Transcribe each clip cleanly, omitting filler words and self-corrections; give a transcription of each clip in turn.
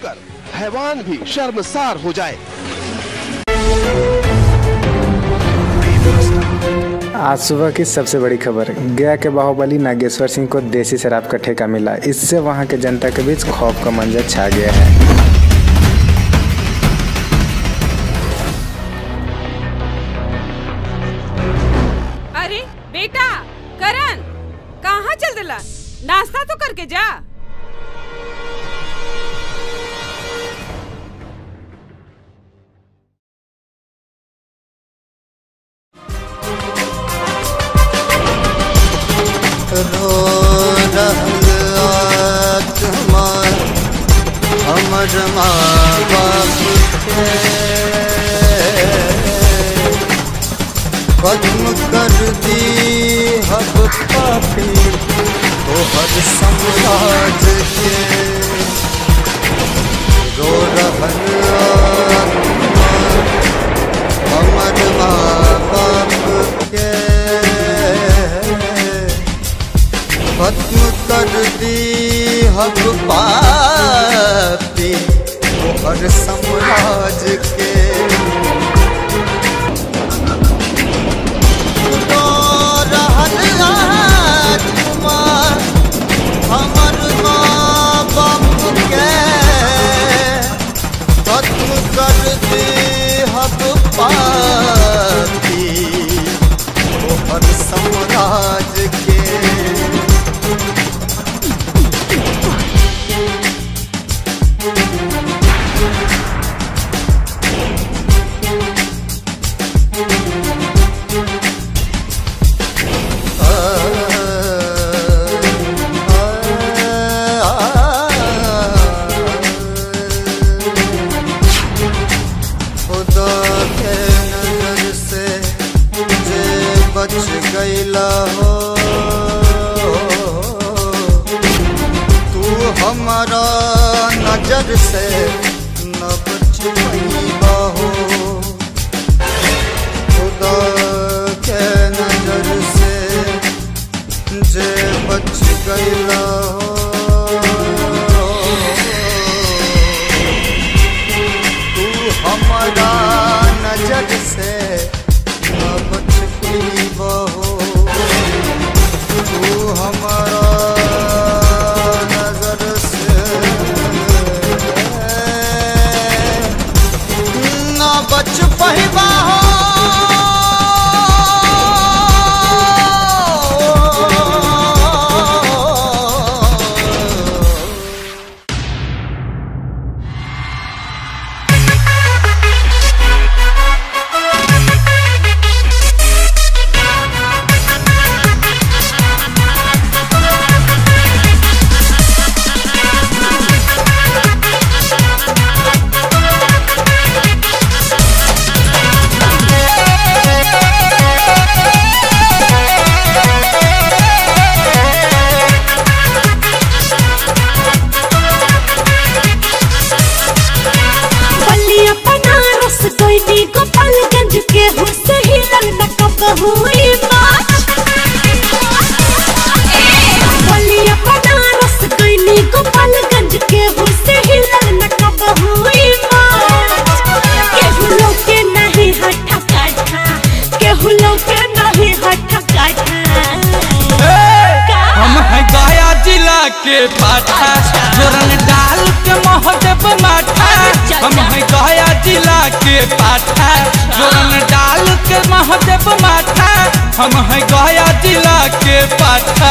सुनकर हैवान भी शर्मसार हो जाए। आज सुबह की सबसे बड़ी खबर, गया के बाहुबली नागेश्वर सिंह को देसी शराब का ठेका मिला। इससे वहां के जनता के बीच खौफ का मंजर छा गया है। अरे बेटा करण, कहाँ चल दिला? नाश्ता तो करके जा। रो हमर माँ बाप के खत्म कर दी हब पापी तोहर समाज के। रो हमर माँ बाप के खत्म कर दी हब पापी तोहर समाज के। रो रहल कुमार हमर माँ बाप के खत्म कर दी हब पापी तोहर समाज के। खुदा के नजर से जे बच गईला हो तू हमारा नजर से न बच पाईबा हो। खुदा के नजर से जे बच गईला हो हमारा नजर से न बच पाईबा हो। तू हमारा नजर से न बच पाईबा हो। गोपालगंज के हुसैन नकब हुई बलिया बनारस गईनी गोपालगंज के हुसैन नकब हुई केहू लोग के नहीं हटा काटा, केहू लोग के नहीं हटा काटा। हम है गया जिला के पाठा जोरन डाल के महदेव माठा। हम है गया जिला के पाठा जोरन डाल के महदेव माठा। हम है गया जिला के पाठा।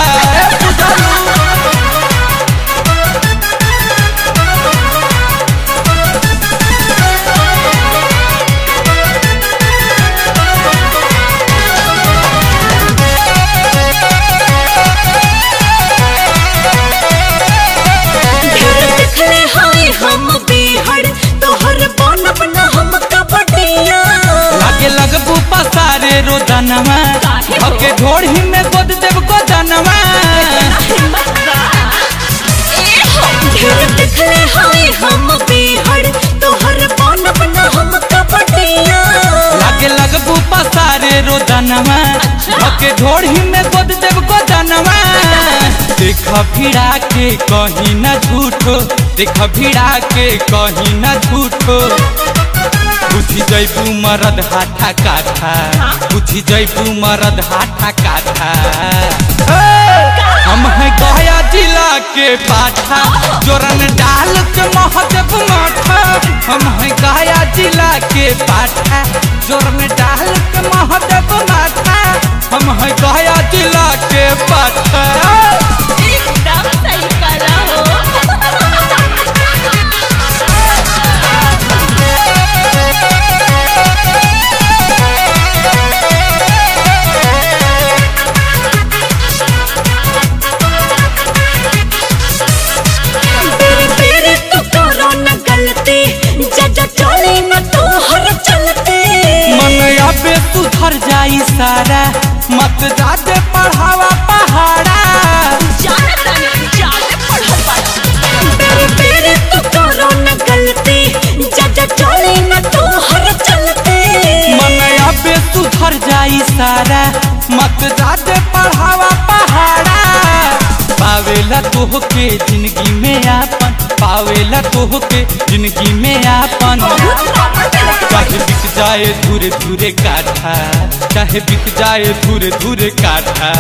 भिड़ा के कहीं न झूठो, देख भिड़ा के कहीं न झूठो। बुझी जैबू मरद हाथा काठा, बुझी जैबू मरद हाथा काठा। हम है गया जिला के पाठा, जोरन डाल के महदेव माथा। हम है गया जिला के पाठा, जोरन डाल के महदेव माथा। हम है गया जिला के पाठा। एकदम सही करा हो। सुधर जाई सारा, मत जाते पढ़ावा पहाड़ा। मनया पे सुधर जाई सारा, मत जाते पढ़ावा पहाड़ा। पावेला तोह के जिंदगी में आपन, पावेला तोह के जिंदगी में आपन। चाहे बिक जाए धूरे धूरे काठा, चाहे बिक जाए धूरे धूरे काठा।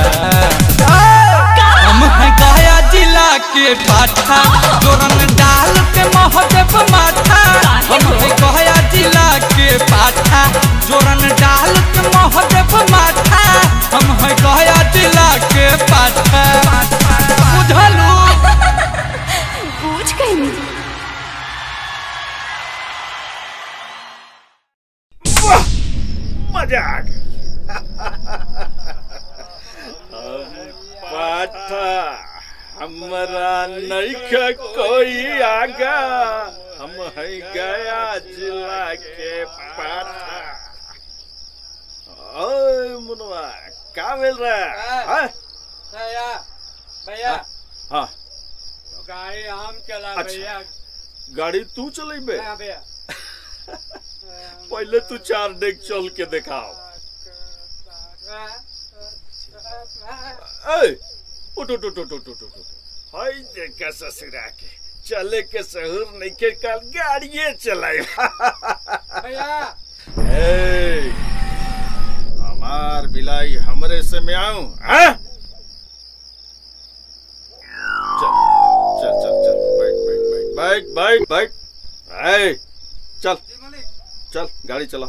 हम है गया जिला के पाठा, जोरन डाल के महदेव माथा। हम है गया जिला के पाठा, जोरन डाल के महदेव माथा। हम है गया जिला के पाठा। बुझलू? पूछ गई। मजाक। पाठा हमरा नइखे कोई आगा, हम है गया जिला के पाठा। ओए मुनवा का मिल रहा है? भैया हाँ गाड़ी हम चला। भैया गाड़ी तू चलेबे? भैया पहले तू 4 डेग चल के दिखाओ। उठ उठ उठ उठ उठ उठ उठ। हाय देखा ससुरा के चले के सहूर नहीं के कल गाड़िए चलाए। हमार बिलाई हमरे से में आऊं? चल चल चल चल बैठ बैठ बैठ बैठ बैठ बैठ। चल चल गाड़ी चला।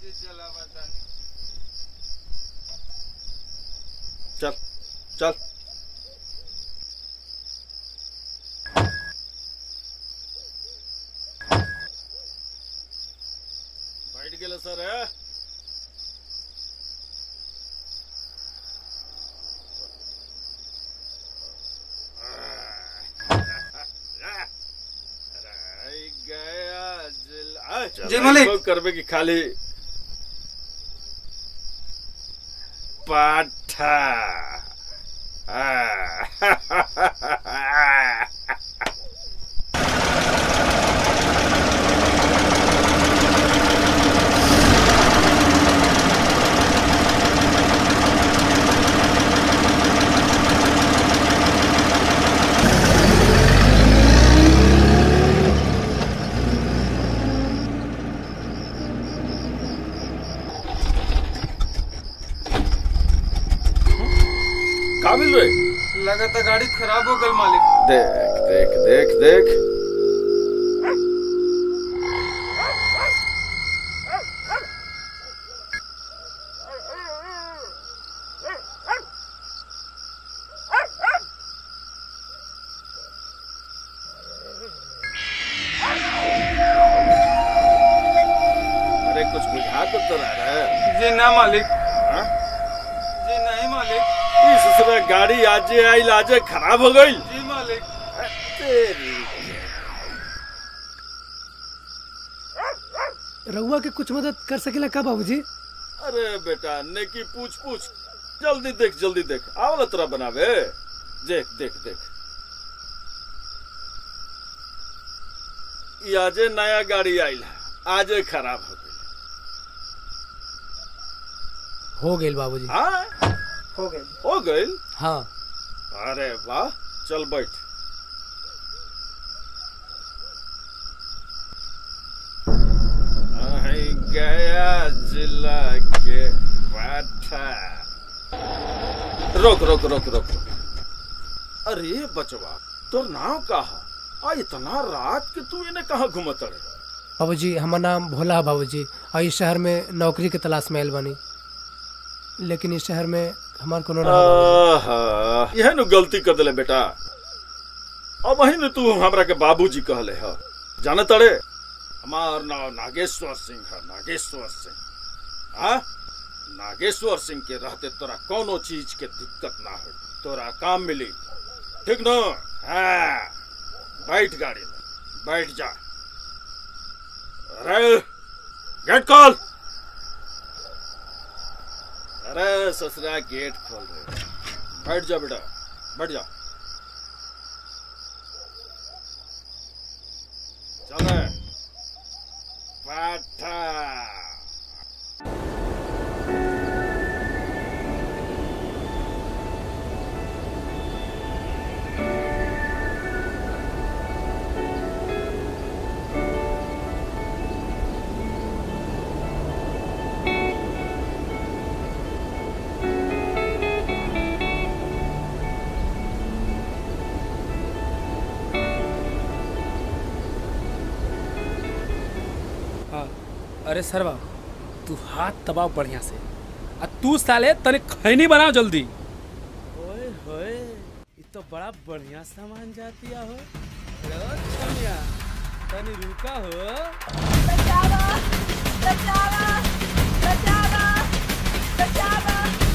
चल चल। बैठ गेल सर है? जी मालिक। करबे की खाली पाठा। काबिल रे लगा था गाड़ी खराब हो गई मालिक। देख देख देख देख। अरे कुछ बुझा तो रहा है? जी ना मालिक। हाँ? जी नहीं मालिक। इस गाड़ी आजे आई लाजे खराब हो गई। जी मालिक। रउआ के कुछ मदद कर सकेला का बाबूजी? अरे बेटा नेकी पूछ पूछ। जल्दी देख जल्दी देख। आवला तरह बनावे। देख देख देख। ये आजे नया गाड़ी आई आजे खराब हो गई। हो गई बाबूजी। हाँ हो गई। हो गई। हाँ। अरे वाह चल बैठ। गया जिला के पाठा। रोक रोक रोक रोक। अरे बचवा, तोर नाम कहा? आ इतना रात के तू इन्हें कहाँ घूमत रहे? बाबूजी हमार नाम भोला है बाबूजी, और इस शहर में नौकरी के तलाश में आयल बनी, लेकिन इस शहर में हमार कोनो यह नु गलती कर दिले बेटा। अब वही न तू हमरा के बाबूजी कहले है। जाने तड़े हमार नाम नागेश्वर सिंह है, नागेश्वर सिंह। हाँ, नागेश्वर सिंह के रहते तोरा कोनो चीज के दिक्कत ना हो, तोरा काम मिली, ठीक न? हाँ, बैठ गाड़ी में, बैठ जा। अरे गेट खोल। अरे ससुरा गेट खोल रहे। बैठ जा बेटा, बैठ जा। चल पाठा। अरे सरवा, तू हाथ दबाव बढ़िया से, और तू साले तने खैनी बनाओ जल्दी। ओए होए, ये तो बड़ा बढ़िया सामान जातिया हो। छमिया तनी रुका हो। बचावा बचावा बचावा बचावा।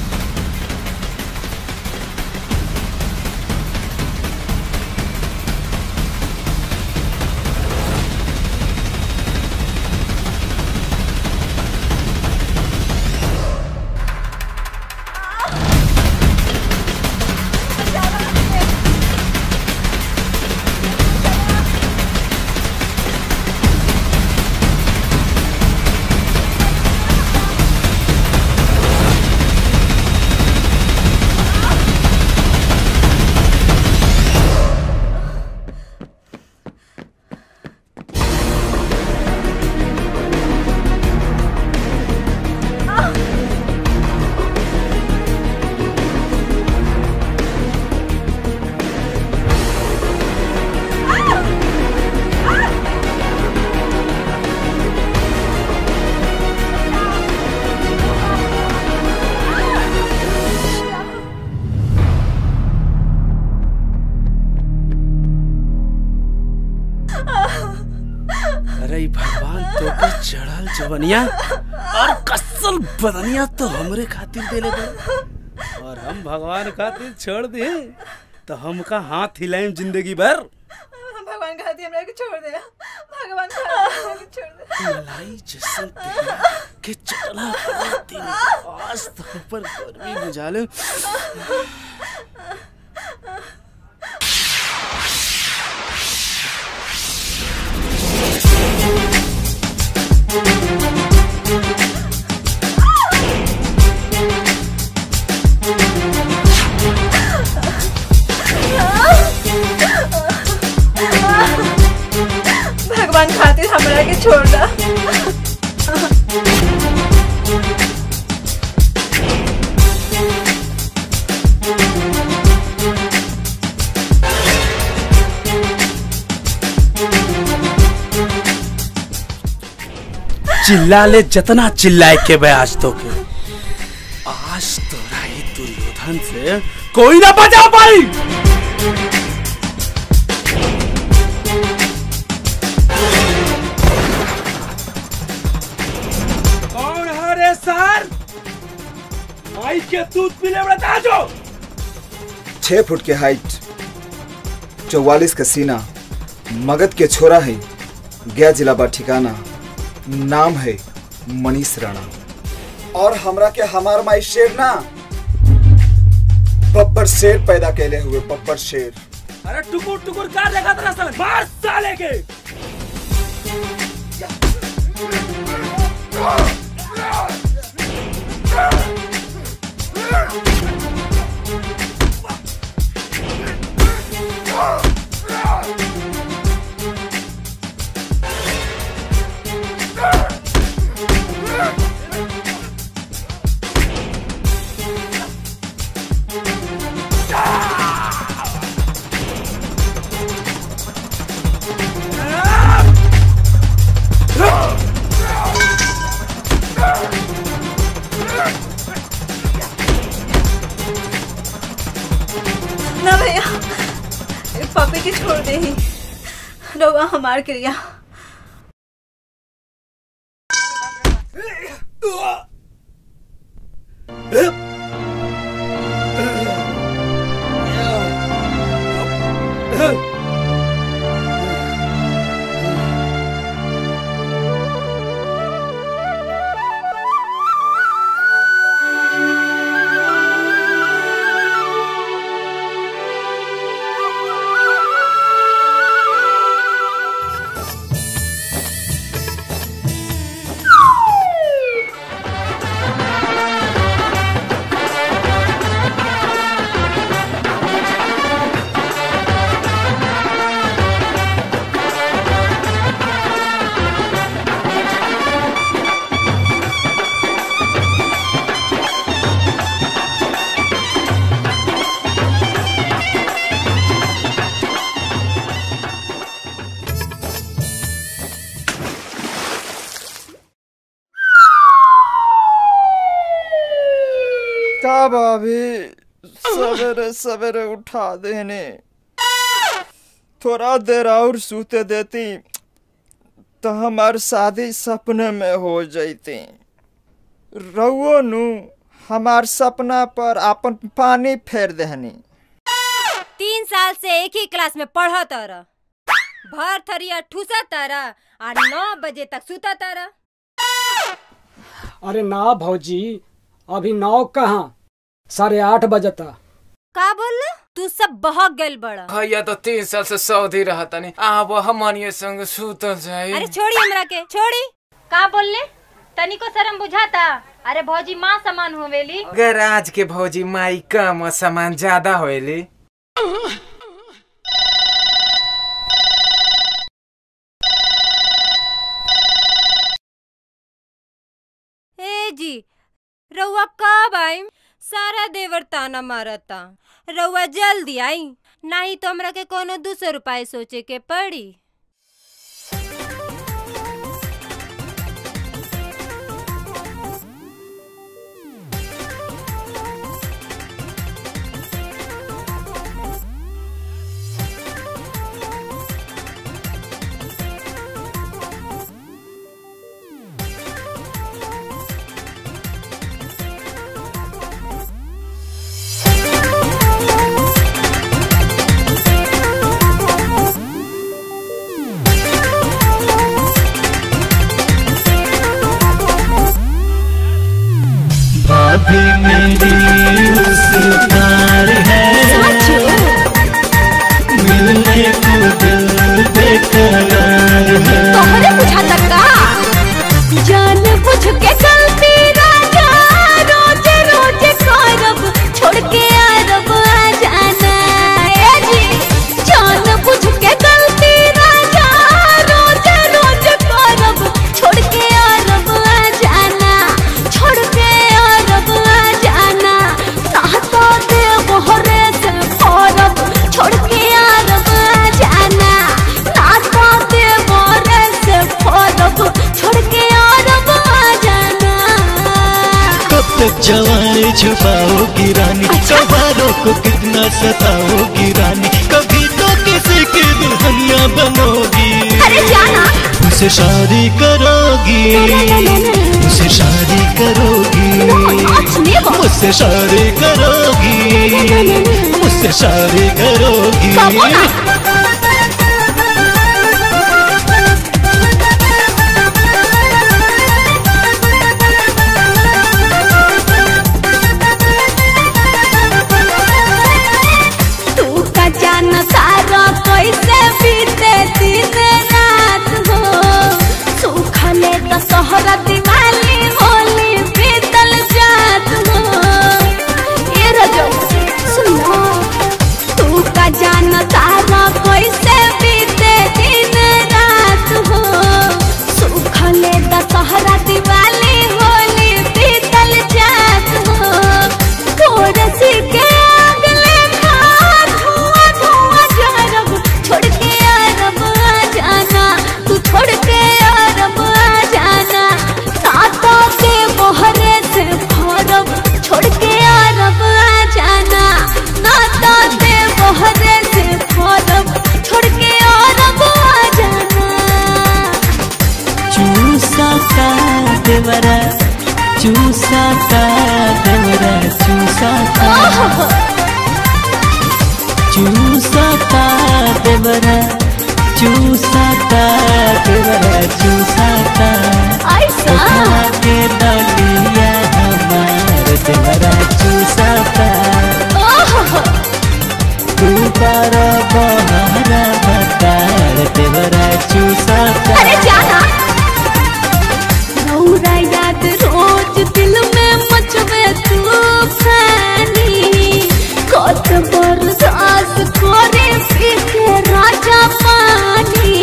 जवनिया और कसल बदनिया तो हमरे खातिर देले बा, और हम भगवान खातिर छोड़ दे तो हमका हाथ हिलाएं जिंदगी भर। भगवान खातिर हमरा के छोड़ दे, भगवान खातिर के छोड़ दे। मलाई जैसन के चला दिन आज तो पर गर्मी बुझा ले। भगवान खातिर हमरा के छोड़ दा। चिल्ला ले जतना चिल्लाए के बे आज तो के, आज तो राही दुर्योधन से कोई ना बचा पाई। कौन है रे सर? भाई के दूध पीले बता जो। 6 फुट के हाइट, 44 का सीना, मगध के छोरा है, गया जिला बा ठिकाना, नाम है मनीष राणा। और हमरा के हमार माई शेर ना, बब्बर शेर पैदा कैले हुए, बब्बर शेर। अरे टुकुर टुकुर का देखा तेरा साले, मार साले के। रहुआ हमार क्रिया। का भाभी सवेरे सवेरे उठा देने, थोड़ा देर और सूते देती तो हमार शादी सपने में हो जाती। रउओ नु हमार सपना पर अपन पानी फेर देहनी। 3 साल से एक ही क्लास में पढ़ा तारा, भर थरिया ठूसा तारा और 9 बजे तक सुता तारा। अरे ना भौजी, अभी 9 कहाँ, 8:30 बजता। का बोल तू सब बहक गइल बड़ा। भैया तो 3 साल से सऊदी रहता नहीं, आप हमनिए संग सुतल जाए। अरे छोड़ी हमरा के, छोड़ी। का बोलले, तनिको शर्म बुझाता। अरे भौजी माँ समान होवेली। अगर आज के भौजी माई कम सामान ज्यादा होएली। ए जी रउआ कब आई? सारा देवर ताना मारता। रउआ जल्दी आई, नहीं तो हमरा के कोनो दूसर उपाय सोचे के पड़ी। भाभी मेरी उसकार है, मिलने को दिल बेकरार है। तोहरे बुझाता का जान बुझ के गलती राजा, रोज रोज करब छोड़ के अरब आ जाना। ए जी जान बुझ के गलती राजा, रोज रोज करब छोड़ के अरब आ जाना, छोड़ के अरब आ जाना। सातो दे मोहरे से करब छोड़ के अरब आ जाना, सातो दे मोहरे से करब छोड़ के अरब आ जाना। कब तक जवानी छुपाओगी रानी, सवारों को कितना सताओगी रानी, कभी तो किसी की दुल्हनिया बनोगी। अरे जाना उसे शादी करोगी, उसे शादी करोगी, मुझसे शादी करोगी, मुझसे शादी करोगी। तू का जाना सारा कैसे बीते दिन रात हो, सूखले तो सोहरा दिवाली होली बीतल जात हो। ये रजो सुनो, तू का जाना सारा चूसाता देवरा चूसाता देवरा चूसाता चूसाता देवरा चूसाता देवरा चूसाता उठा के दलिया हमार देवरा चूसाता तू बारा बहारा बतार देवरा चूसाता। अरे जाना रौरा याद रोज दिल में मचवे तूफानी कत बरसात करे पीके राजा पानी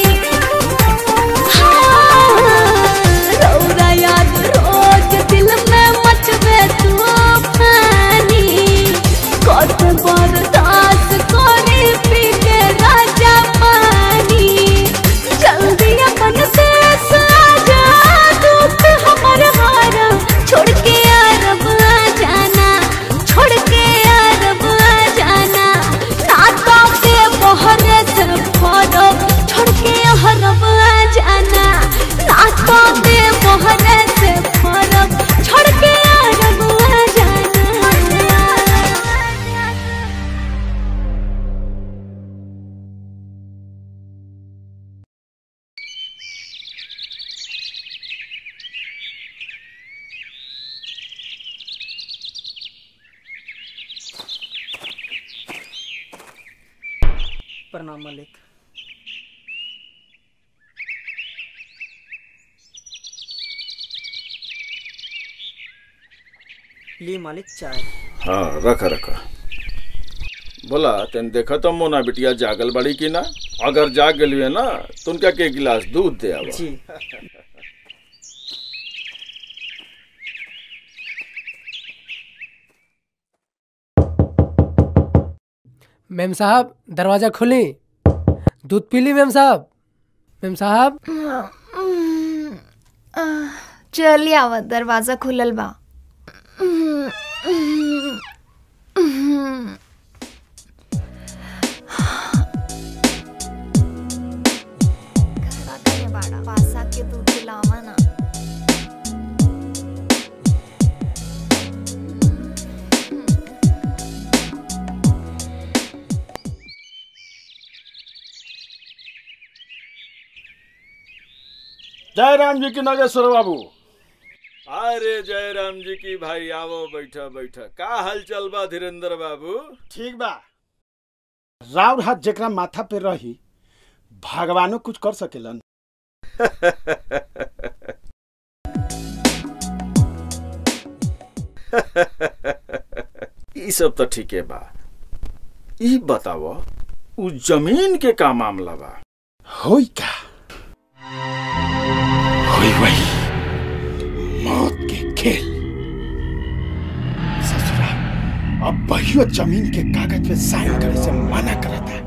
रौरा याद रोज दिल में मचवे तूफानी कत बरसात करे पीके राजा पानी जल्दी अपन देश आजा दूत हमर हारा छोड़ के अरब आ जाना छोड़ के अरब आ जाना नाता के बहरे से फरब छोड़ के अरब आ जाना नाता के बहरे से फरब छोड़ के अरब आ जाना। प्रणाम मालिक। ली मालिक चाय। हाँ रखा रखा। बोला तेन देखा तो मोना बिटिया जागल बड़ी की ना, अगर जाग गई है ना तो उनका के गिलास दूध दे आवा। जी। मेम साहब दरवाजा खोली, दूध पी ली मेम साहब। मेम साहब चलिए आवा, दरवाजा खुलल बा। पासा के दूध पिलावा ना। जय राम जी की नागेश्वर बाबू। अरे जय राम जी की भाई, आवो बैठा बैठा। का हाल चल बा धीरेन्द्र बाबू? ठीक बा। राउर हाथ जेकरा माथा पे रही भगवानो कुछ कर सकेलन। ई सब तो ठीक है बा। ई बताओ उ जमीन के का मामला बा? होई का होई वही मौत के खेल। ससुरा अब बहियो जमीन के कागज पे साइन करे से मना करता।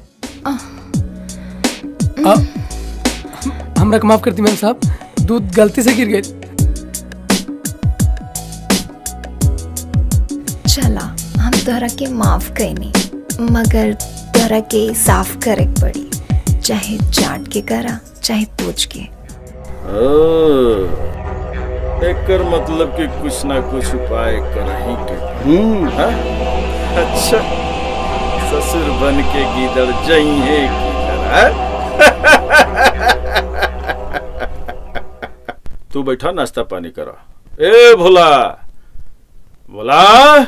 हमरा को माफ करती मैम साहब, दूध गलती से गिर गई। चला हम तोहरा के माफ कैनी, मगर तोहरा के साफ करे पड़ी, चाहे चाट के करा चाहे पूछ के। एकर मतलब कि कुछ ना कुछ उपाय करही के। हाँ? अच्छा ससुर बन के गीदड़ जइहे की तू बैठा नाश्ता पानी करा। ए भोला भोला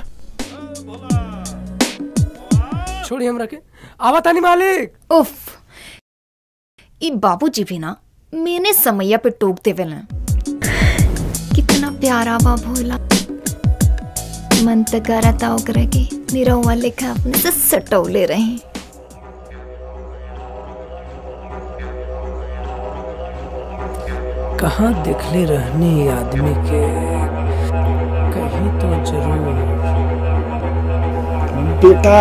छोड़ी हमरा के, आवा तानी मालिक। उफ, ई बाबूजी भी ना मैंने समैया पे टोक देवे ना। कितना प्यारा बा भोला, मन तक करता ओकरा के निरहुआ लेखा अपने से सटौले रहे। कहाँ देखले रहनी आदमी के, कहीं तो जरूर। बेटा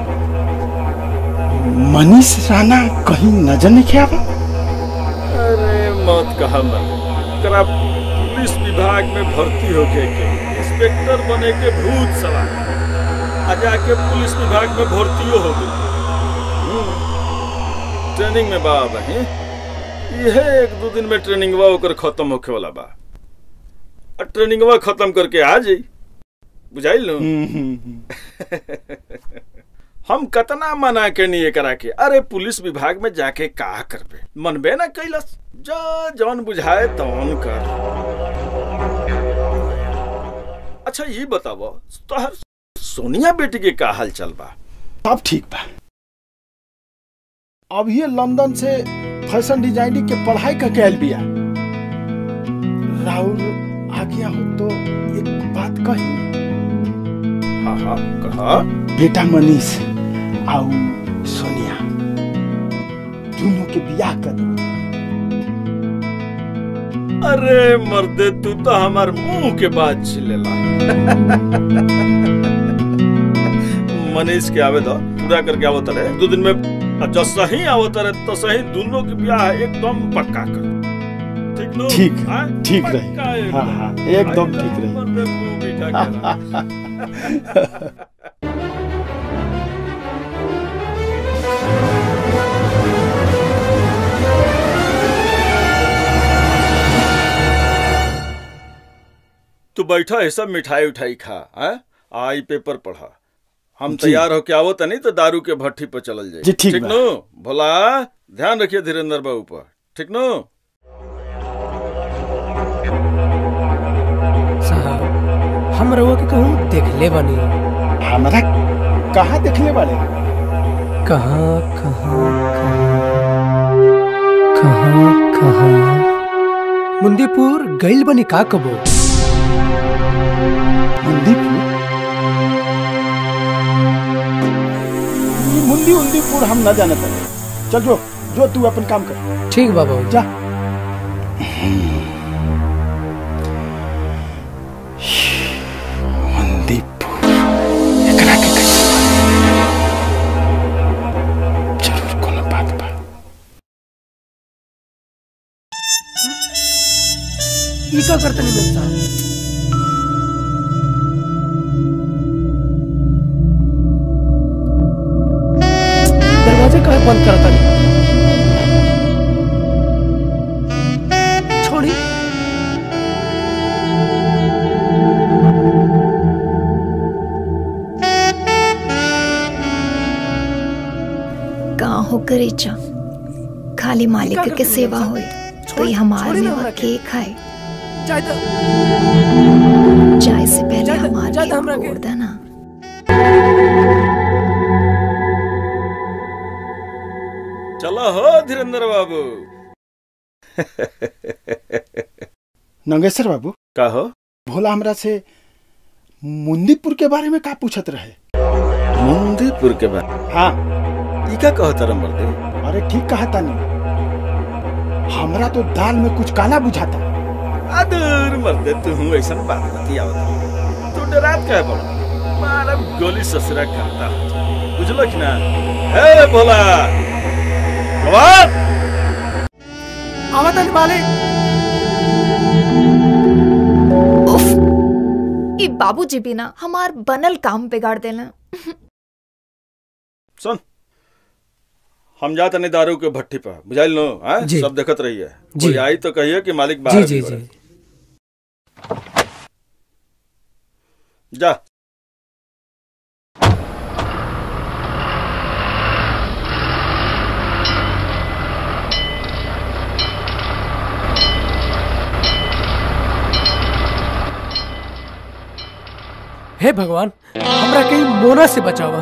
मनीष राणा कहीं नजर नहीं आवा? अरे मौत कहा मन करा, पुलिस विभाग में भर्ती होके के इंस्पेक्टर बने के भूत सवार आ जाके पुलिस विभाग में भर्तियों हो गई। ट्रेनिंग में बाबा है। यह 1-2 दिन में ट्रेनिंगवा होकर खत्म होके वाला बा। ट्रेनिंगवा खत्म करके आ जाई, बुझाइल नु। हम कतना मना के नहीं करा के, अरे पुलिस विभाग में जाके का करबे, मनबे ना कैलस, जा जौन बुझाए तौन कर। अच्छा ये बताओ तोहर सोनिया बेटी के का हाल चल बा? सब ठीक बा। अब ये लंदन से फैशन डिजाइनिंग के पढ़ाई करके आयल बिया। राहुल आ गया हो तो एक बात कही। हाँ हाँ कहा। बेटा मनीष और सोनिया दोनों के बियाह कर दो। अरे मर्दे तू तो हमार मुंह के बात छिलेला। मनीष के आवे दो, पूरा करके आवो तरे 2 दिन में। जो सही आवो तरे तो सही दोनों के ब्याह एकदम पक्का कर। ठीक नो? ठीक रही। हाँ हाँ एकदम ठीक रही। तू बैठा है, सब मिठाई उठाई खा। आई पेपर पढ़ा। हम तैयार होके आवो तनी तो दारू के भट्टी पर चलल जाए। ठीक नो? भोला ध्यान रखिए धीरेन्द्र बाबू पर। ठीक नो? साहब हम रउआ के कहूँ देखले बनी। हमारा कहाँ देखले वाले? कहाँ कहाँ कहाँ कहाँ मुंदीपुर गइल बनी का कबो? मुंदीपुर हम न जाने पाए। चल जो तू अपन काम कर। ठीक बाबा जा। मुंदीपुर एकरा के जरूर कोनो बात बा। ई का करतनी मेरे साहब? दरवाजे काहे बंद करता नहीं? छोड़ी। कहाँ हो करेचा, खाली मालिक के सेवा होए तो ये हमारे में के खाए। चाय से पहले हमारे को देना। चलो हो धीरेन्द्र बाबू। नंगेश्वर बाबू का हो? भोला हमरा से मुंदीपुर के बारे में का पूछत रहे? मुंदीपुर के बारे? हाँ। ई का कहत रहा मर्दे? अरे ठीक कहता नहीं, हमरा तो दाल में कुछ काला बुझाता। अदर मर्दे तू ऐसा बात बतियावत, तू डरात काहे बड़ा? मारा गोली ससुरा करता, बुझलो कि ना? ए भोला आवतन मालिक। ई बाबूजी भी ना हमार बनल काम बिगाड़ देला। सुन, हम जाते नहीं दारू के भट्टी पर, बुझाइल नो? सब देखत रही है। कोई आई तो कहिए कि मालिक बाहर। जी जी जी। जा। हे भगवान, हमरा कहीं मोना से बचावा।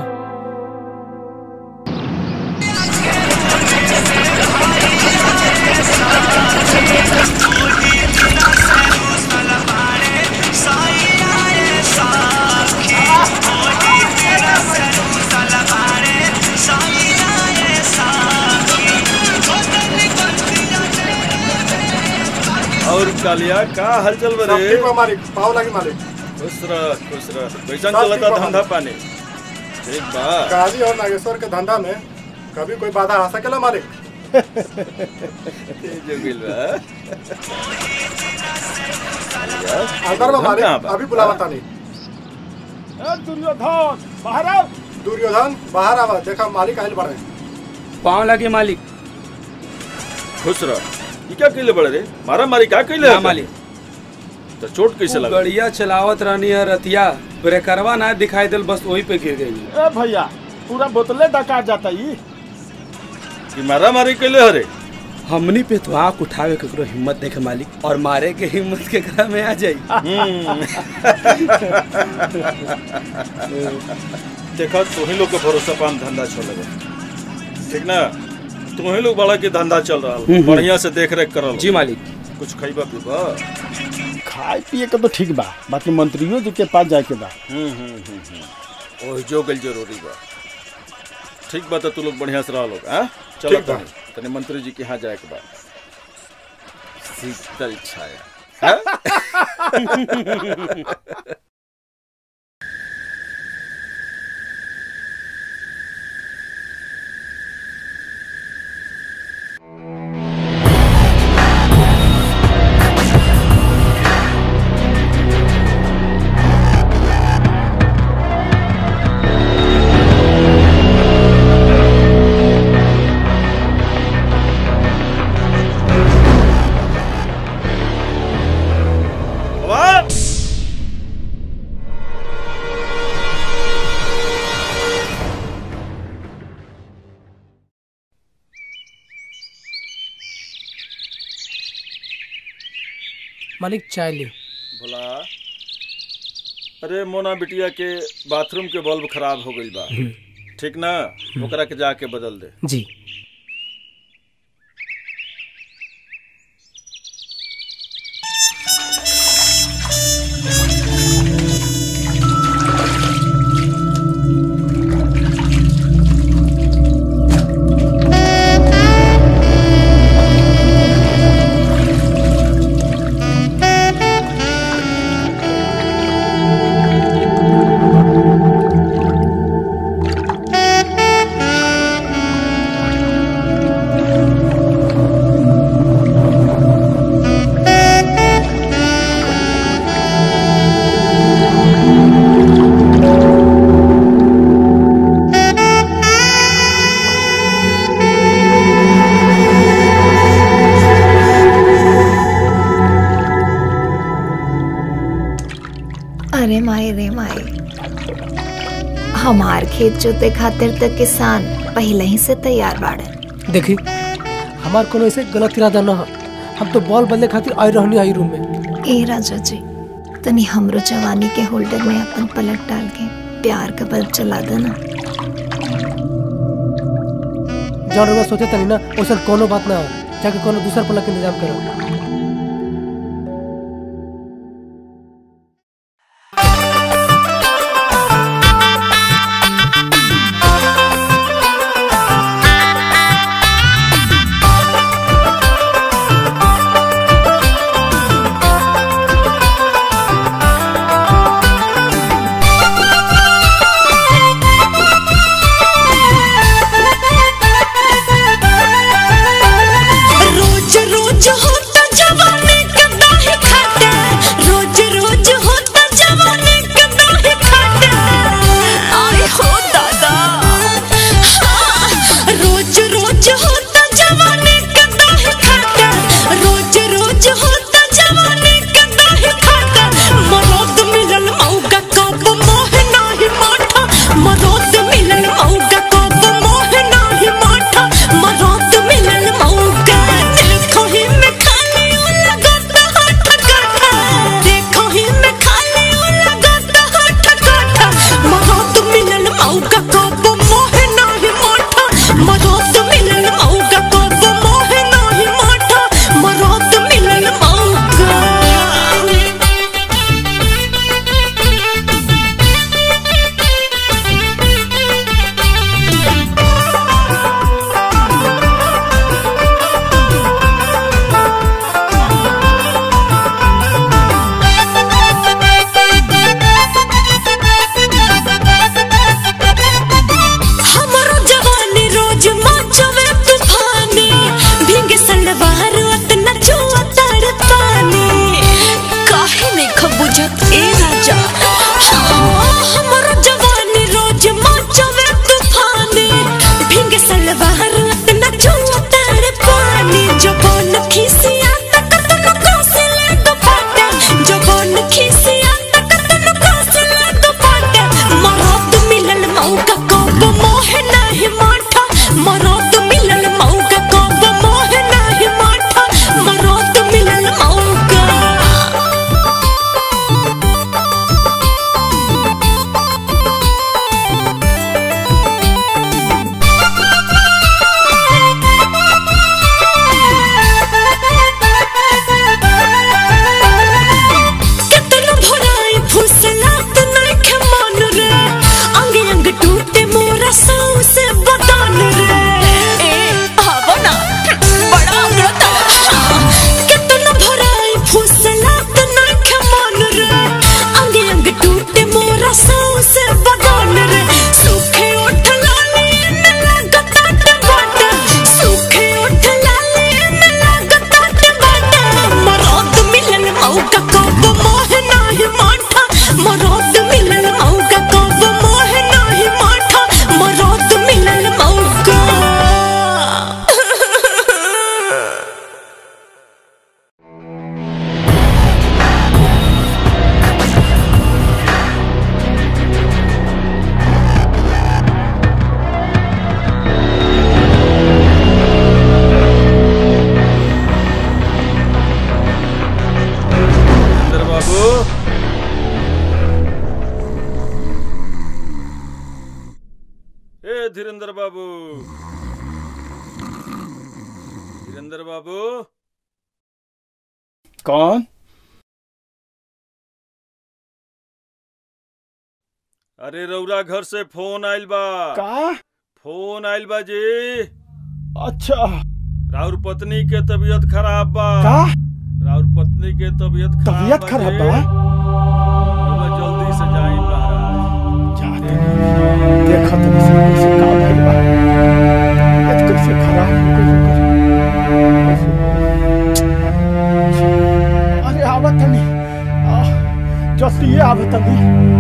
और कालिया का हलचल बरे? मालिक पाव लागी मालिक। खुश रह कैसा चलता धंधा पानी? ठीक बा। काजी और नागेश्वर के धंधा में कभी कोई बाधा आ सकेला मालिक? जोगिल बा। अंदर में मालिक अभी बुलावा तानी। दुर्योधन बाहर आओ। दुर्योधन बाहर आवा, देखा मालिक आइल बड़े। पाँव लगे मालिक। खुश रह। ये क्या कहले बड़े रे? मारा मारी क्या कहले? ना मालिक। तो चोट कैसे लगा? गड़िया चलावत रहनी है रतिया, ब्रेकरवा ना दिखाई दिल, बस वही पे गिर गई। ए भैया पूरा बोतले डका जाता ये मारा मारी कहले हरे। हमनी पे तो आँख उठावे ककरो हिम्मत देखे मालिक, और मारे के हिम्मत के घर में आ जाई। देखा तुम्ही लोग के भरोसा पान धंधा चल लगा, ठीक ना? तुम्ही लोग बड़ा के धंधा चल रहा, बढ़िया से देख रेख करल। जी मालिक। कुछ खाइबा पीबा? खाए पिए के तो ठीक बा, बाकी मंत्रियों जी के पास जाए के बा। ओह जो गल जरूरी बा। ठीक बा, तो तू लोग बढ़िया से रह लोग। हां चलो तने मंत्री जी के यहाँ जाए के बाद शीतल छाया। मालिक चाय ले। भला अरे मोना बिटिया के बाथरूम के बल्ब खराब हो गई बा, ठीक ना? ओकरा के जाके बदल दे। जी। अरे माई रे माई, हमार खेत जोते खातिर तो किसान पहले ही से तैयार बाड़े। देखी हमार कोनो ऐसे गलत इरादा न है, हम तो बॉल बदले खातिर आई रहनी आई रूम में। ए राजा जी तनी हमरो जवानी के होल्डर में अपन पलक डाल के प्यार का बल्ब जला देना। जौन रउआ सोचे तनी ना वैसा कोनो बात ना है, जाके कोनो दूसर पलक के इंतजाम करो। रोज रोज होता धीरेन्द्र बाबू, धीरेन्द्र बाबू। कौन? अरे रौरा घर से फोन आइल बा। का? फोन आइल बा जी। अच्छा। राउर पत्नी के तबीयत खराब बा। का? राउर पत्नी के तबीयत खराब बा? जल्दी से जाई महाराज। जाते देखा तो कैसे का भइल बा। कैसे खराब अरे आवत नहीं। जल्दी आवत नहीं।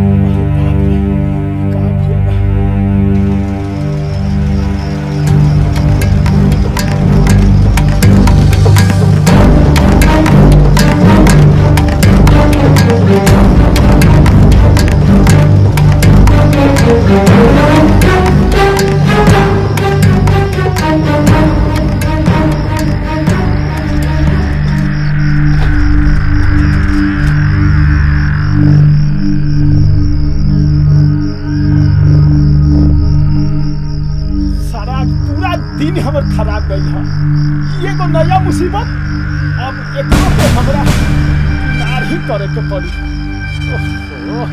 दिन हमर खराब गई है। ये को नया मुसीबत अब एक पे हमरा नार ही करे के पड़ी। ओहो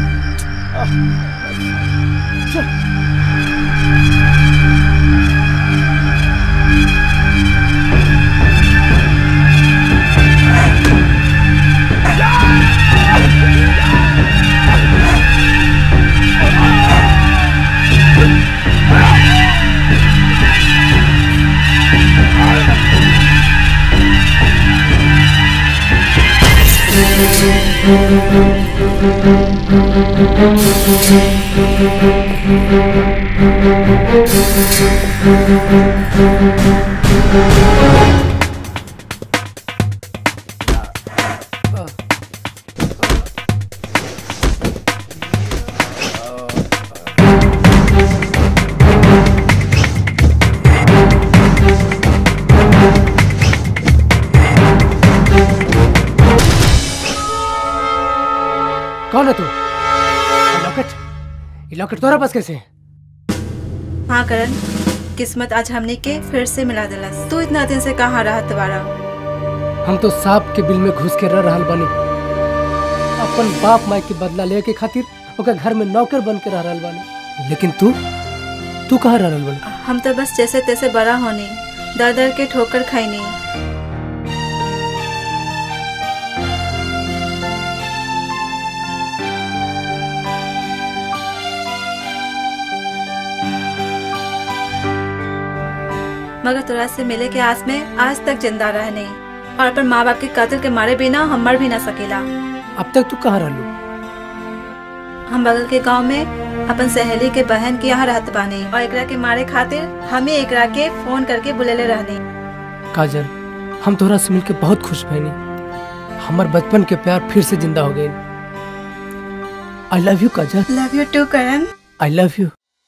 कौन है तू? लॉकेट तोरा पास कैसे? हाँ करण, किस्मत आज हमने के फिर से मिला दिलस। तू इतना दिन से कहाँ रहा तुम्हारा? हम तो सांप के बिल में घुस के रह रहल बानी। अपन बाप माई के बदला ले के खातिर ओकर घर में नौकर बन के रह रहल बानी। लेकिन तू कहाँ रह रहल बानी? हम तो बस जैसे तैसे बड़ा होने, दर दर के ठोकर खाईनी। मगर तोरा से मिले के आस में आज तक जिंदा रह नहीं, और अपन माँ बाप के कत्ल के मारे बिना हम मर भी ना सकेला। अब तक तू कहाँ रहलू? हम बगल के गांव में अपन सहेली के बहन के यहाँ रहत बानी, और एकरा के मारे खातिर हमें एकरा के फोन करके बुलेले रहने। काजल, हम तोरा से मिलके बहुत खुश भइनी। हमार बचपन के प्यार फिर से जिंदा हो गए। I love you Kajal. Love you too Karan. I love you.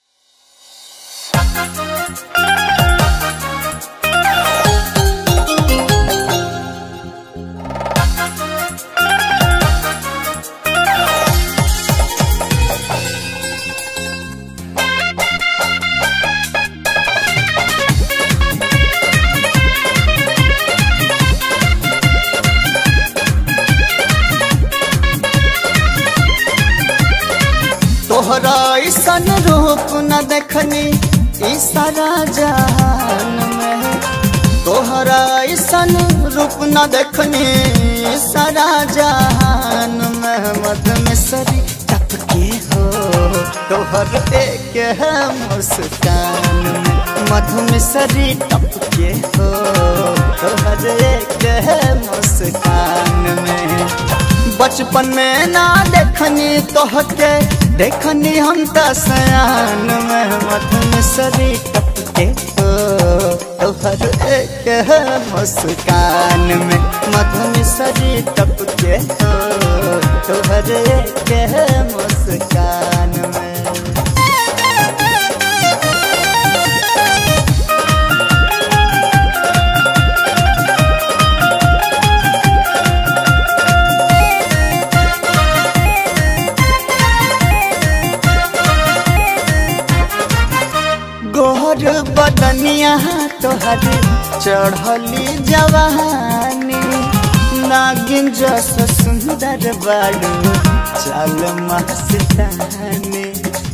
तोहरा ऐसन रूप न देखनी ई सारा जहान में। तोहरा ऐसन रूप न देखनी ई सारा जहान में। मद में सरी टपके हो तोहर एक है मुस्कान में। मधु में सरी टपके हो तोहर एक है मुस्कान में। बचपन में ना देखनी तोहके, देखनी हम त सयान में। मधु में सरी टपके हो तोहर एक है मुस्कान में। मधु में सरी टपके हो तोहर एक है मुस्कान में। तोहर चढ़ली जवानी नागिन जस सुंदर बाड़ू चल मस्तानी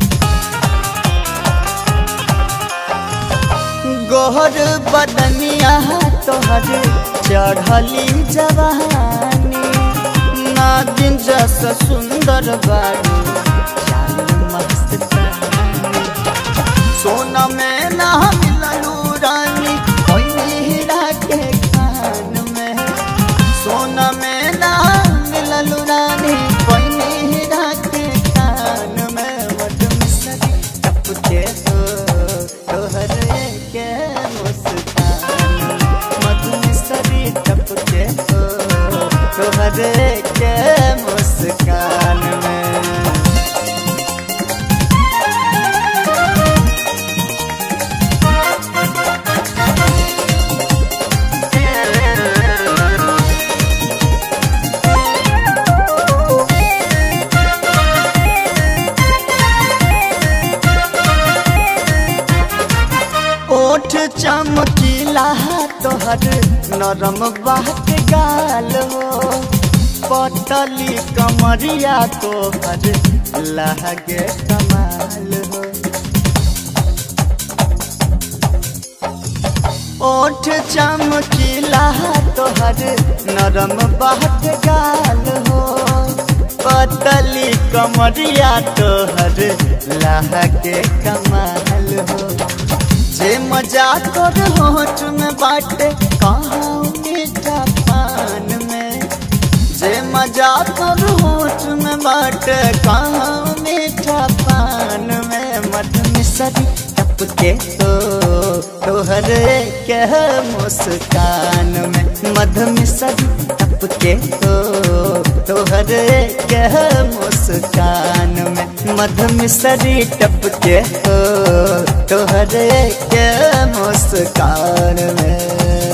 गोहर बदनिया तोहर चढ़ली जवानी नागिन जस सुंदर बाड़ू चल मस्तानी सोना में ना मिललू रानी कोई हीरा के खान में सोना में ना मिललू रानी कोई हीरा के खान में मत मिसरी टपके हो तोहर के मुस्कान मत मिसरी टपके हो तोहर के मुस्कान में ओठ चमकीला तोहर नरम बात गाल हो पतली कमरिया तोहर लहगे कमाल हो ओठ चमकीला तोहर नरम बात गाल हो पतली कमरिया तोहर लहगे कमाल हो जे मजा कर होठ में बाटे कहाँ मीठा पान में जे मजा कर होठ में बाटे कहाँ मीठा पान में मत मिसरी टपके हो तोहर के मुस्कान में मध मिसरी टपके हो तोहर के मुस्कान में मध मिसरी टपके हो तोहर के मुस्कान में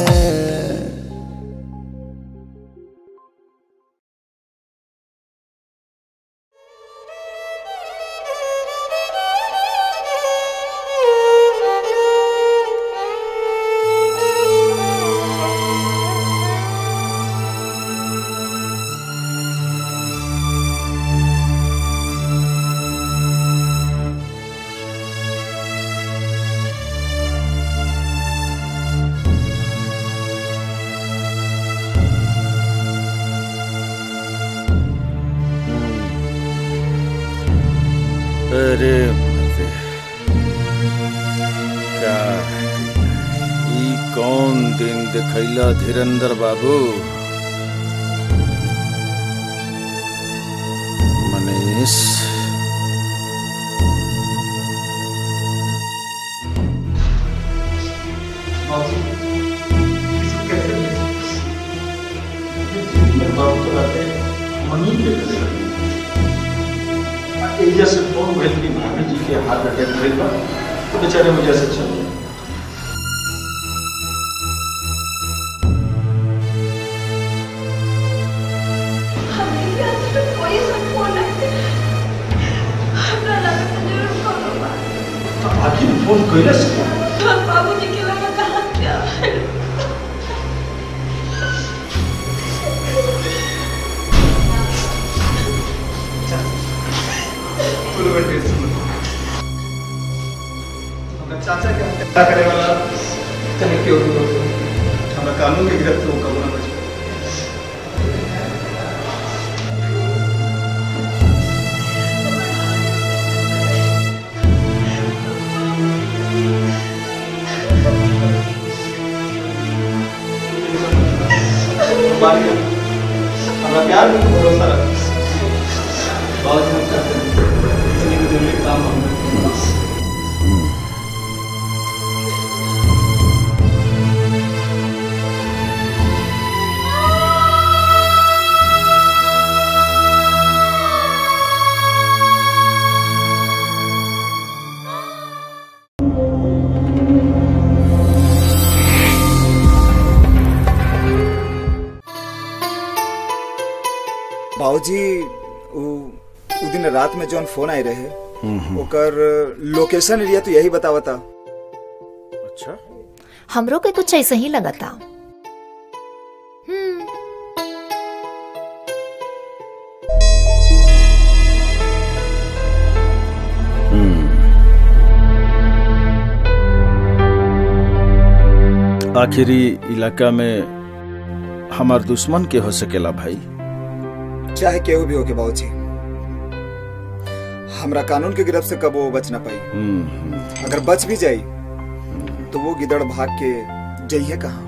अरे मर्दे, क्या ई कौन दिन दिखैला धीरेन्द्र बाबू। मनीष जैसे फोन भैल की भाभी जी के हाथ अटैक भइल बा तो बेचारे वजह से चल गए। आखिर फोन कैलस बाबूजी के लगा कहां क्या चाचा क्या करे वाला चाहे क्यों भी हो हमें कानून की गिरफ्त वो कबूल बच हमारा प्यार में भरोसा रख बहुत हम करते हैं इतनी भी जरूरी काम हम बाबूजी उ दिन रात में जौन फोन आए रहे ओकर लोकेशन एरिया तो यही बतावता। अच्छा हमरो के कुछ ऐसा ही लगा था। आखिरी इलाका में हमार दुश्मन के हो सकेला भाई। चाहे केहू भी हो के बाबूजी, हमरा कानून के गिरफ्त से कबो बच ना पाई। अगर बच भी जाई तो वो गिदड़ भाग के जइए कहाँ।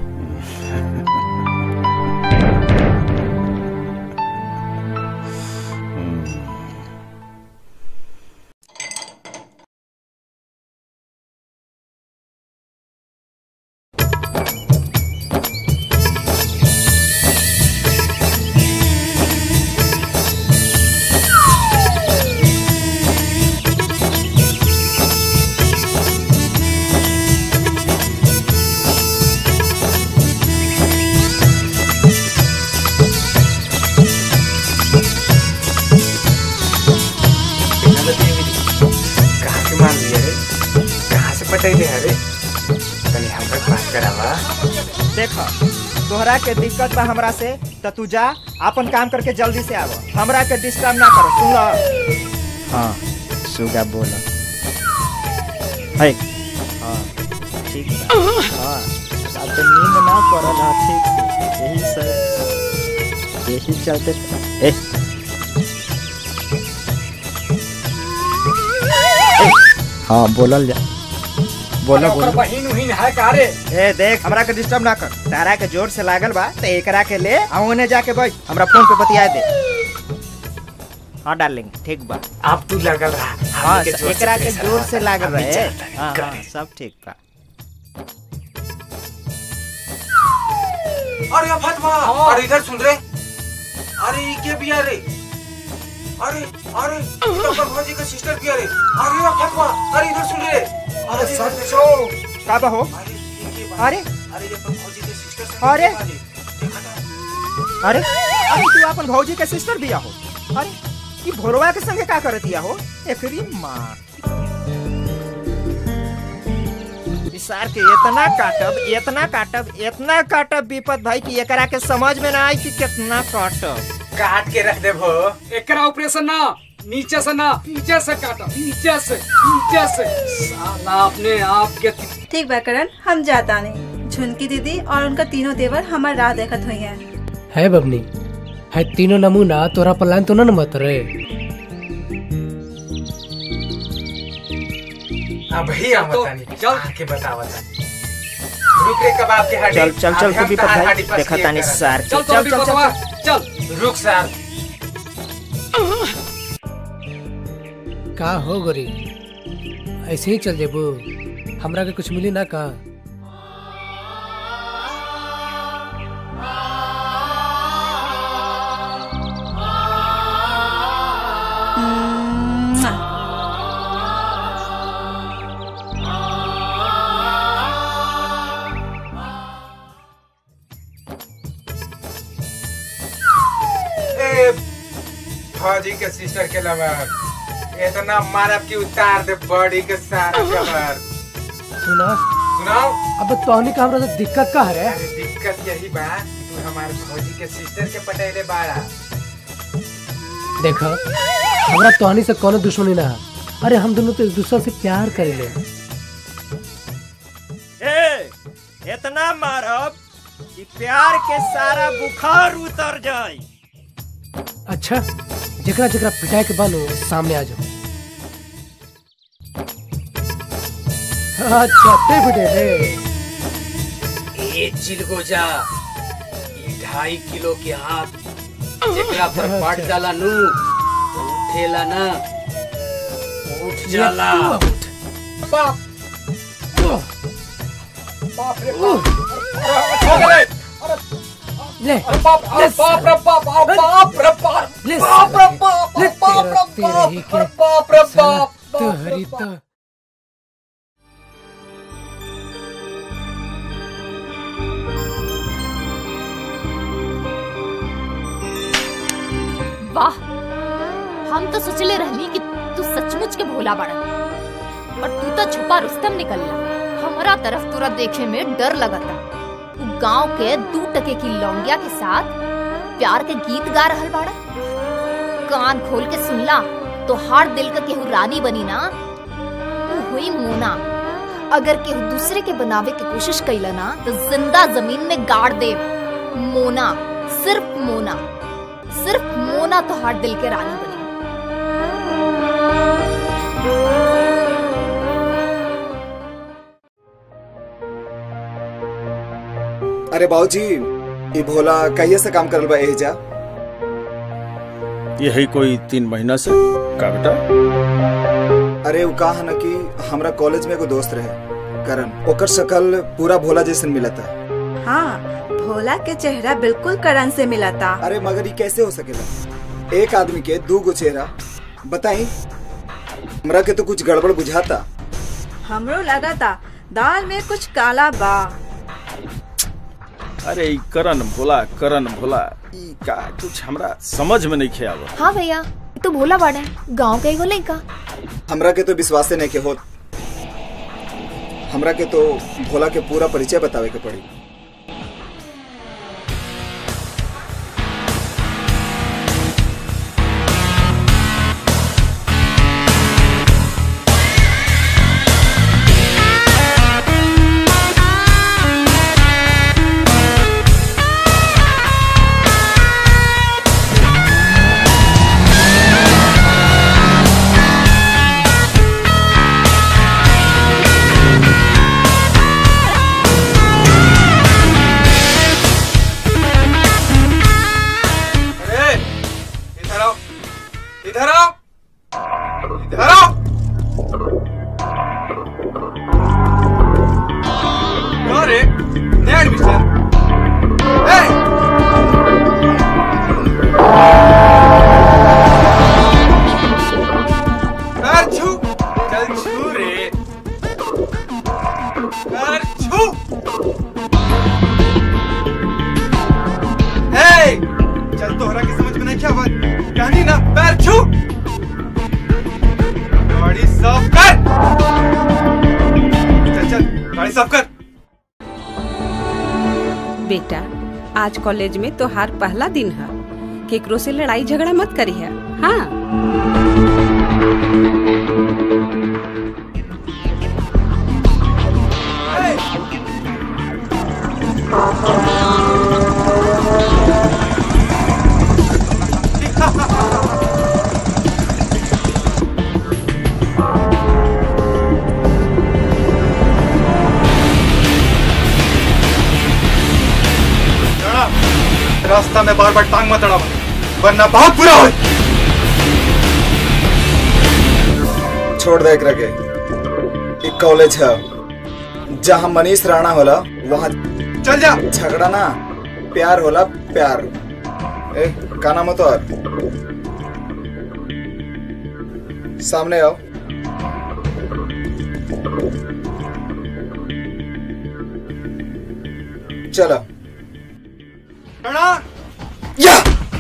देखो तोहरा के दिक्कत बा हमरा से तो तू जा अपन काम करके जल्दी से आव, हमरा के डिस्टर्ब ना करो, सुन लो। हाँ सुगा बोला है। हाँ ठीक बा। हाँ अब तो नींद ना पड़ल है, ठीक यही सब यही चलते। हाँ बोलल जा, बोलो बोलो। बहिन उहिन है का रे? ए देख हमरा के डिस्टर्ब ना कर, तारा के जोर से लागल बा तो एकरा के ले आओने जाके बैठ, हमरा फोन पे बतिया दे। हाँ डार्लिंग ठीक बा। अब तू लगल रहा। हाँ एकरा के जोर से लागल रहे। हाँ सब ठीक बा। अरे फतवा, अरे इधर सुन रे। अरे के बिया रे? अरे अरे डॉक्टर भौजी का सिस्टर बिया रे। अरे फतवा, अरे इधर सुन रे। अरे सच्चो का बा हो? अरे अरे ये भौजी के सिस्टर से अरे अरे अरे तू अपन भौजी के सिस्टर बिया हो? अरे ये भोरवा के संगे का करत दिया हो? एकरी मां विसार के इतना काटब विपत भाई कि एकरा के समझ में ना आई कि कितना काटब। काट के रख दे भो। एकरा ऑपरेशन ना, नीचे से ना, नीचे से काटा, नीचे से साला अपने आप के। ठीक बा करण, हम जाता नहीं। झुनकी दीदी और उनका तीनों देवर हमार राह देखत हुई है बबनी, है तीनों नमूना तोरा पलान तो न मत रे। अब ही चल के बतावा रुक रे कबाब के हड्डी। चल चल चल विपत भाई देखा तानी सार। चल चल चल चल रुक सार। का हो गोरी, ऐसे ही चल जेबू? हमरा के कुछ मिली ना का? फौजी के सिस्टर के लवर इतना मारब की उतार दे बॉडी के सारा कवर। सुनाओ। अब तोहनी का हमरा से दिक्कत का है? अरे दिक्कत यही बा, तू हमारे फौजी के सिस्टर के पटेले बाड़ा। देखो हमरा तोहनी से कोनो दुश्मनी ना है। अरे हम दोनों तो एक दूसरे से प्यार करेले। इतना मारब कि प्यार के सारा बुखार उतर जाए। अच्छा जकरा जकरा पिटाई के बानो सामने आ जाओ। अच्छा ते बिटे रे। ए चिलगोजा, 2.5 किलो के हाथ जकरा पर पड़ जाला नु उठेला ना, उठ जाला। बाप बाप रे बाप। ले बाप रे बाप रे बाप बाप रे बाप रे बाप रे बाप रे बाप तोहरी तो। वाह, हम तो सोचले रहली कि तू सचमुच के भोला बड़ा, पर तू तो छुपा रुस्तम निकलला। हम हमारा तरफ तोरा देखे में डर लगता। तू गांव के 2 टके की लौंडिया के साथ प्यार के गीत गा रहल बाड़ा। कान खोल के सुनला तो हार दिल का केहू रानी बनी ना, तू हुई मोना। अगर केहू दूसरे के बनावे की कोशिश कैला ना तो जिंदा जमीन में गाड़ दे। मोना, सिर्फ मोना, सिर्फ मोना तो हार दिल के रानी बनी। अरे बाबूजी, ये भोला कहिए से काम करल बा एजा? यही कोई 3 महीना से। का बेटा? अरे वो कहा न कि हमरा कॉलेज में एगो दोस्त रहे करण, ओकर शक्ल पूरा भोला जैसन मिला था। हाँ, भोला के चेहरा बिल्कुल करण से मिला था। अरे मगर ये कैसे हो सकेला? एक आदमी के 2 गो चेहरा बताई। हमरा के तो कुछ गड़बड़ बुझाता। हमरो लगा था दाल में कुछ काला बा। अरे ई करण भोला ई का कुछ हमरा समझ में नहीं खे आवत। हाँ भैया, तो भोला बाड़ा गांव का एगो लड़का। हमरा के तो विश्वास नहीं के होत। हमरा के तो भोला के पूरा परिचय बतावे के पड़ी। बेटा, आज कॉलेज में तोहार पहला दिन है, केकरो से लड़ाई झगड़ा मत करी है। हाँ रास्ता में बार बार टांग मत अड़ाओ, वरना बहुत बुरा हो। छोड़ दे एकरा के। एक कॉलेज है जहाँ मनीष राणा होला, वहाँ चल जा। झगड़ा ना प्यार होला, प्यार। ए का नाम हो तोहर? सामने आओ। चलो या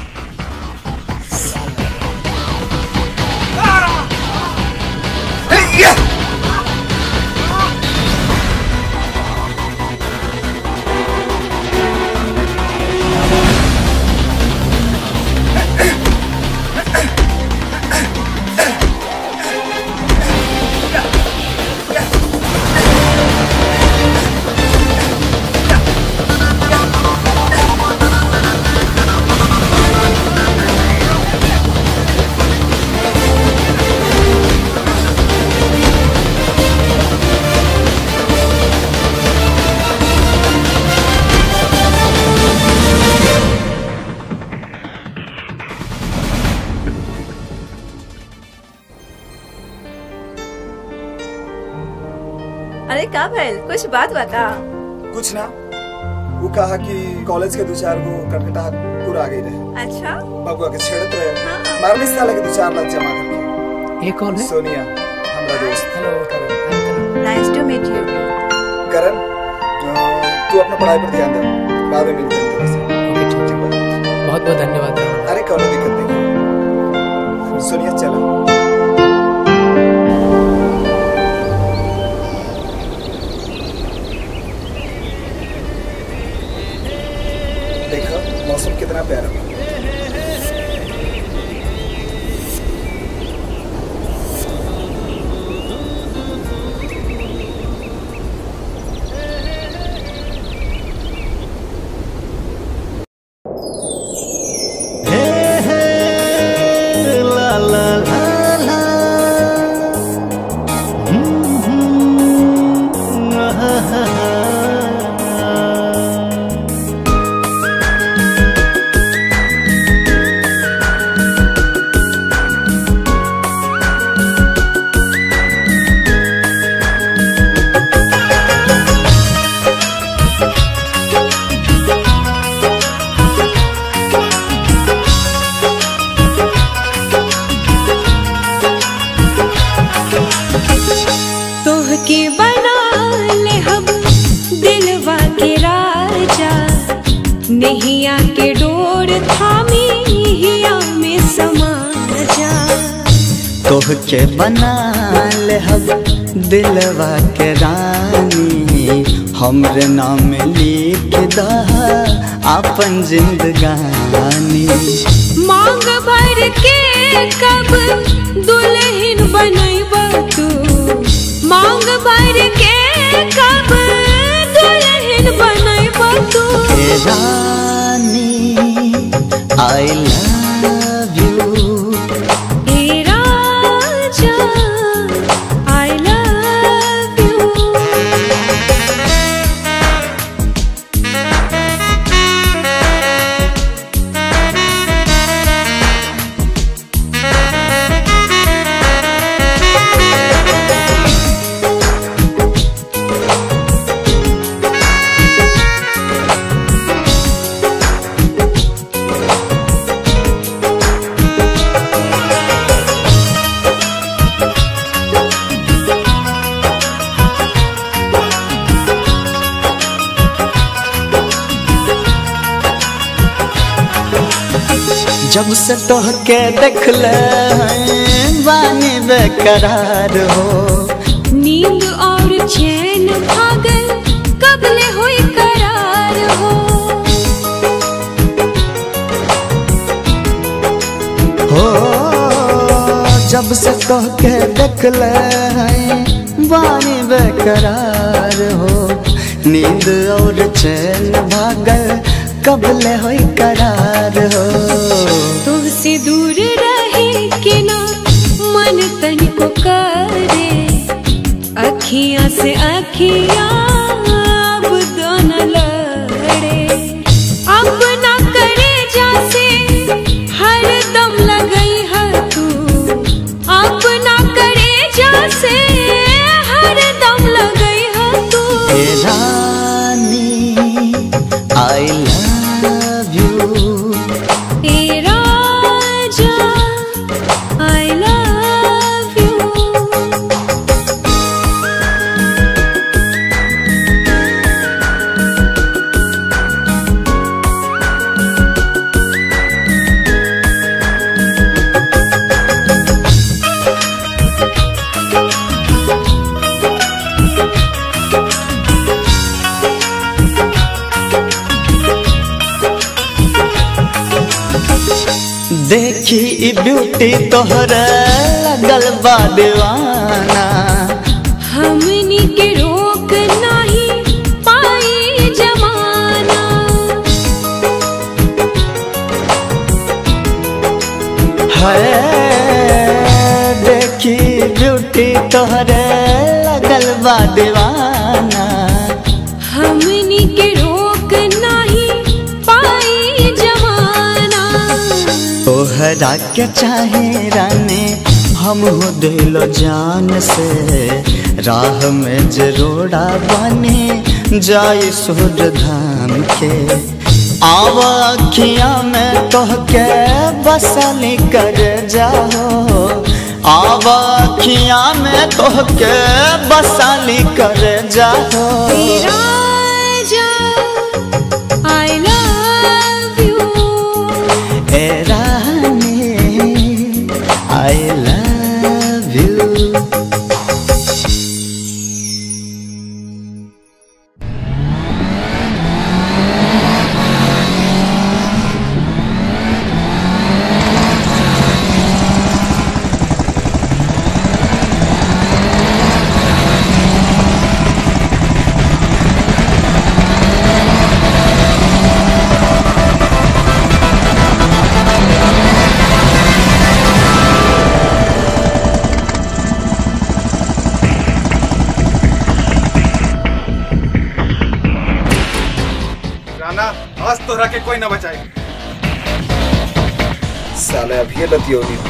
अरे का भैल, कुछ बात बता। कुछ ना, वो कहा कि कॉलेज के 2-4 गो कटकटा पूरा आ गई रहे। अच्छा, बबुआ के छेड़त रहे। मारने साल के 2-4 लाख जमा करके। ये कौन है? सोनिया, हमारा दोस्त। Hello Karan. Nice to meet you. Karan, तू अपना पढ़ाई पर ध्यान दे, बाद में मिलते हैं तुमसे। बहुत बहुत धन्यवाद। अरे कोई दिक्कत नहीं। सोनिया चलो। मौसम कितना प्यारा बा। नैया के डोर थामी हिया में समा जा। तोहके बना ले हम दिलवा के रानी, हमरे नाम लिख दा अपन जिंदगानी। मांग भर के कब दुल्हन बनैबा तू, मांग भर के कब दुल्हन बनैबा तू। रानी I love you, हे राजा I love you। जब से तोहके देखले बानी बेकरार हो। नींद और चैन भागल कबले होई करार हो। जब से तोहके देखले बानी बेकरार हो। नींद और चैन भागल कबले होई करार हो। तुझसे दूर रहे के ना मन तनिको करे, अखियां से अखियां अब दोनों लड़े। अब ना करे जैसे हर दम लगई है तू, अब ना करे जैसे हर दम लगई है तू। रानी I love you, हे राजा I love you। देखी ई ब्यूटी तोहरे लगल बा दीवाना। हमनी के रोक नहीं पाई जमाना। है देखी ब्यूटी तोहरे लगल बा दीवाना। हमनी के रोक नहीं पाई जमाना। तोहरा के चाहे रानी हम हो दिलो जान से, राह में जरोड़ा बने जाए सूर्य धाम के। आव अखियां में तोहके बसली कर जाओ, आव अखियां में तोहके बसली कर जाओ। राजा I love you, A Rani I love you। तोरा के कोई ना बचाए। साले अभी लतियो नहीं।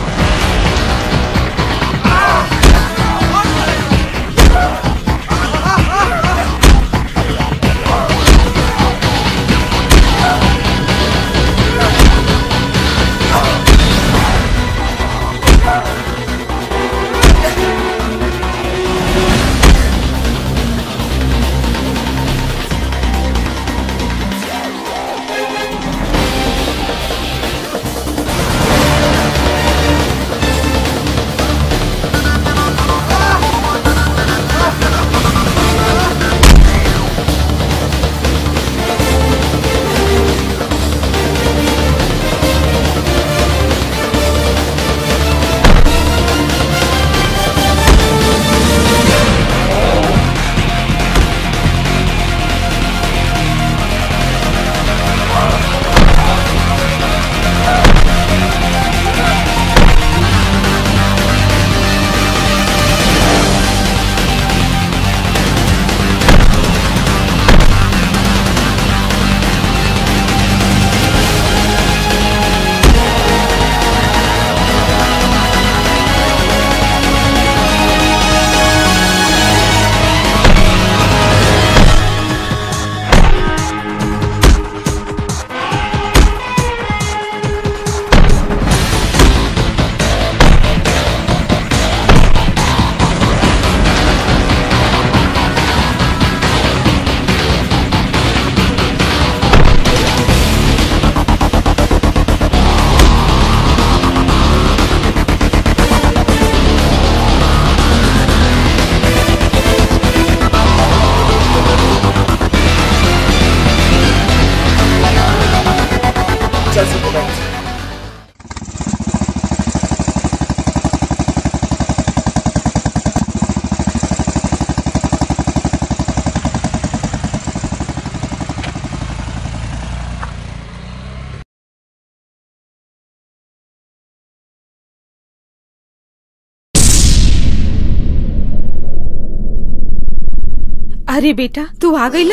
अरे बेटा तू आ गई ला।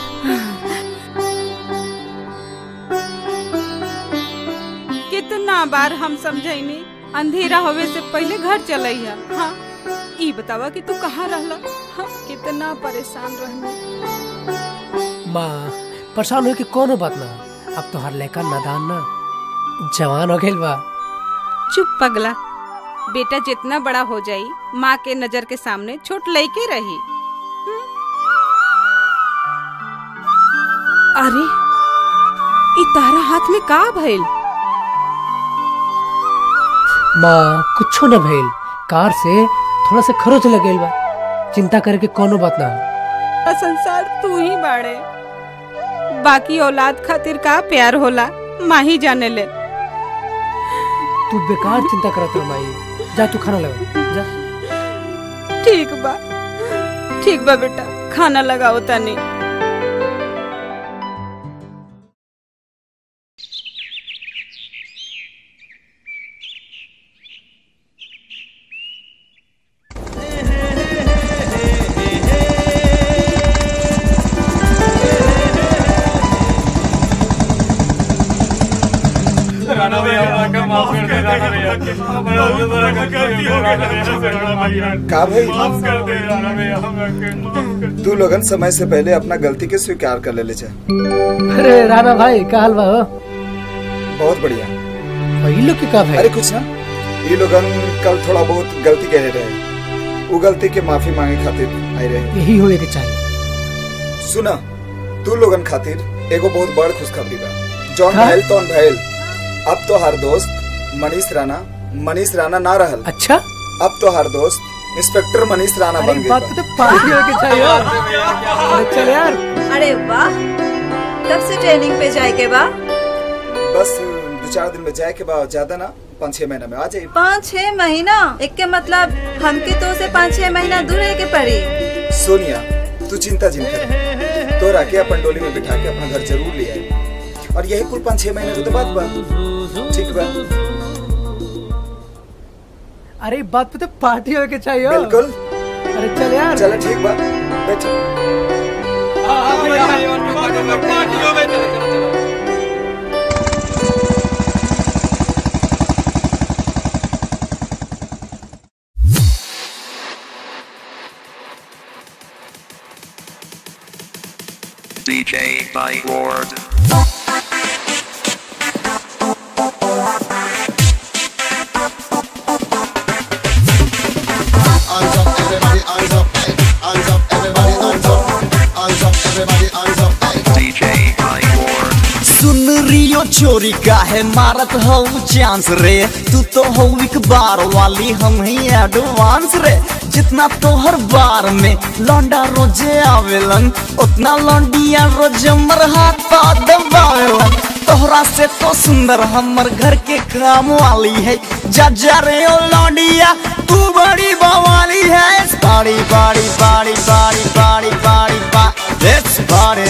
कितना बार हम समझाइनी अंधेरा होवे से पहले घर चलैया। हाँ ई बतावा कि तू कहाँ रहला। हाँ कितना परेशान रहनी। माँ परेशान हो कि कोनो बात ना, अब तो हर लड़का नादान ना जवान हो गइल बा। चुप पगला, बेटा जितना बड़ा हो जाई माँ के नजर के सामने छोट लइके रही। अरे ई तारा हाथ में का भइल? माँ कुछो न भइल, कार से थोड़ा सा खरोच लगेल बा, चिंता करे के कोनो बात ना। संसार तू ही बाड़े, बाकी औलाद खातिर का प्यार होला माँ ही जाने ले। तू बेकार चिंता करत रह माई, जा तू खाना लगा जा। ठीक बा बेटा, खाना लगाओ तनी। का भाई तू लोगन समय से पहले अपना गलती के स्वीकार कर ले जा। अरे राणा भाई का हाल बा हो? बहुत बढ़िया। ये लोग की का भाई? अरे कुछ ना, ये लोगन कल थोड़ा बहुत गलती करे रहे, वो गलती के माफी मांगे खातिर आए रहे। यही होए के चाहिए। सुना, तू लोगन खातिर एगो बहुत बड़ खुशखबरी बा। जौन भइल तौन भइल, अब तो हर दोस्त मनीष राणा ना रहल। अच्छा, अब तो हर दोस्त इंस्पेक्टर मनीष राणा बन गए। बात तो पार्टी होके चाहिए। चल यार। अरे वाह, कब से ट्रेनिंग पे जाए के बा? बस 2-4 दिन में जाए के बाद, ज्यादा ना 5-6 महीना में आ जाए। 5-6 महीना? एक के मतलब हमके तो से 5-6 महीना दूर रह के पड़ी। सोनिया तू चिंता जिन कर, तोरा के अपन डोली में बिठा के अपना घर जरूर ले आए, और यही कुल 5-6 महीने के तो बात बा। ठीक बा? अरे बात पे तो पार्टी होके के चाहिए। बिल्कुल। अरे चल यार। चल ठीक बा, बैठ। वीडियो चोरी का है मारत हो चांस रे। तू तो हो एक बार वाली हम ही एडवांस रे। जितना तो हर बार में लौंडा रोजे आवेलन उतना लौंडिया रोज मर हाथ पा दबावेलन। तोहरा से तो सुंदर हमर घर के काम वाली है। जा जा रे ओ लौंडिया तू बड़ी बवाली है। बाड़ी बाड़ी बाड़ी बाड़ी बाड़ी बाड़ी बाड़ी बाड़ी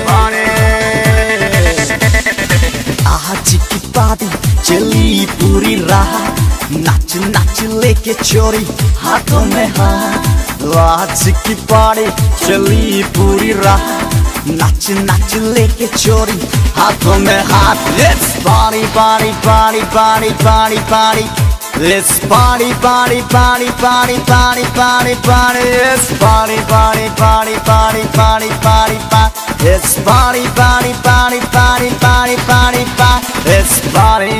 आज की पार्टी चली पूरी रात। नाच नाच लेके चोरी हाथों में हाथ। आज की पार्टी चली पूरी रात। नाच नाच लेके चोरी हाथों में हाथ। Let's party party party party party party। Let's party party party party party party party। Let's party party party party party party party। Let's party party party party party party party। Let's party।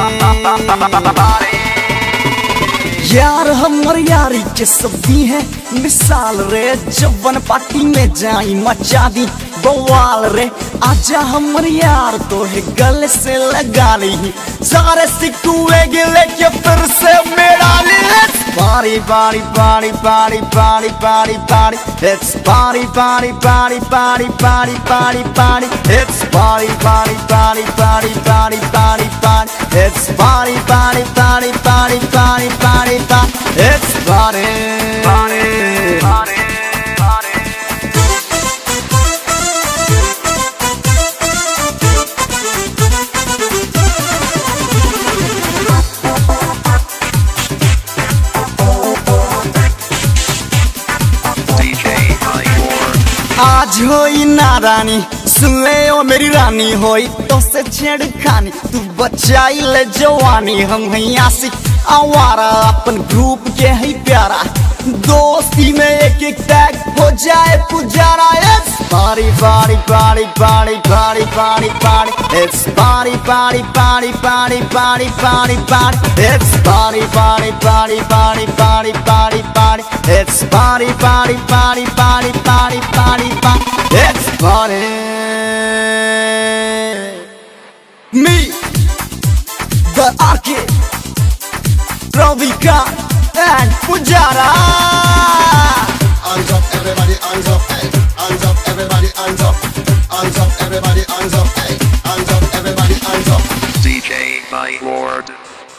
यार हमर यारी के सभी है मिसाल रे। जवन party में जाई मचा दी बवाल रे। आजा हमर यार तो है गले से लगा ली सारे सिक्कुए गिले के फिर से मेरा ली। Party party party party party party party। Let's party party party party party party party। Let's party party party party party party party। Let's party party party party party party party। Let's party party party party। आज होई नारानी सुन ले ओ मेरी रानी होई तो से छेड़खानी। तू बचाई ले जवानी हम हैं आशिक आवारा। अपन ग्रुप के है प्यारा दोस्ती में एक एक टैग हो जाए Pujara. It's party party party party party party party। It's party party party party party party party। It's party party party party party party party। It's party party party party party party party। It's party। Me, the Arcade, Ravika and Pujara। Hands up, everybody, hands up, hey. Hands up, everybody, hands up. Hands up, everybody, hands up, hey. Hands up, everybody, hands up. DJ Night Lord।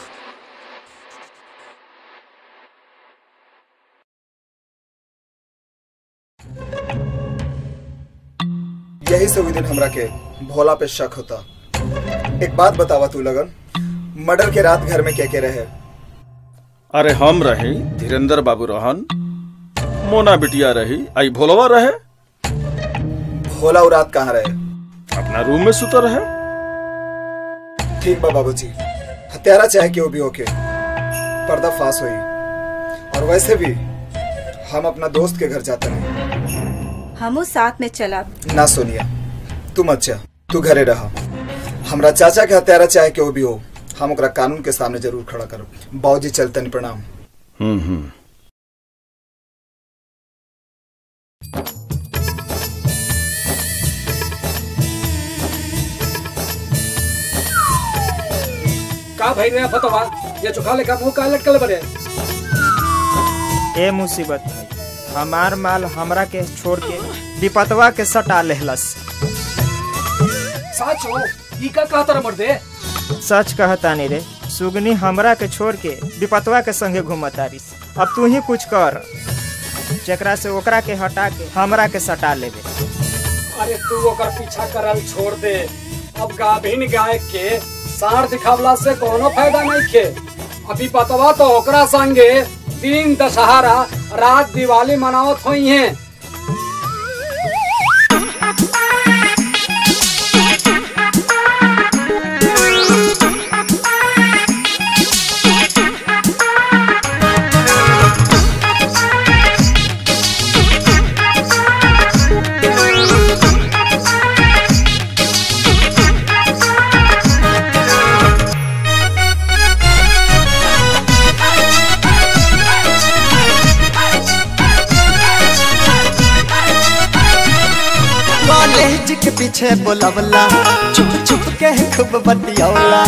यही से दिन हमरा के भोला पे शक होता। एक बात बतावा तू लगन, मर्डर के रात घर में क्या क्या रहे? अरे हम रही, धीरेन्द्र बाबू रहन, मोना बिटिया रही, आई भोलवा रहे। भोला और रात कहाँ रहे? अपना रूम में सुता रहे। ठीक बा बाबूजी, हत्यारा चाहे क्यों भी होके पर्दा फाश हुई। और वैसे भी हम अपना दोस्त के घर जाते हैं। हमू साथ में चला। ना सोनिया, तू मत जा, तू घरे रहा। हमरा चाचा के हत्यारा चाहे क्यों भी हो, हम ओकरा कानून के सामने जरूर खड़ा करो। बाबूजी चलतन, प्रणाम। का भाई रे फतवा ये चुका लेका मुंह का लटकल बने। ए मुसीबत भाई, हमार माल हमरा के छोड़ के विपतवा के सटा लेहलस। सच हो ई का कहत रे मर्दे? सच कहता नहीं रे, सुगनी हमरा के छोड़ के विपतवा के संगे घूमतारिस। अब तू ही कुछ कर, जेकरा से ओकरा के हटा के हमरा के सटा लेबे। अरे तू ओकर पीछा करल छोड़ दे। अब गाभिन गाय के सार दिखावला से कोनो फायदा नहीं खे। अभी पतवा तो ओकरा संगे दिन दशहरा रात दिवाली मनावत हुई है। कॉलेज के पीछे बोलवला, चुप छुप के खूब बतियौला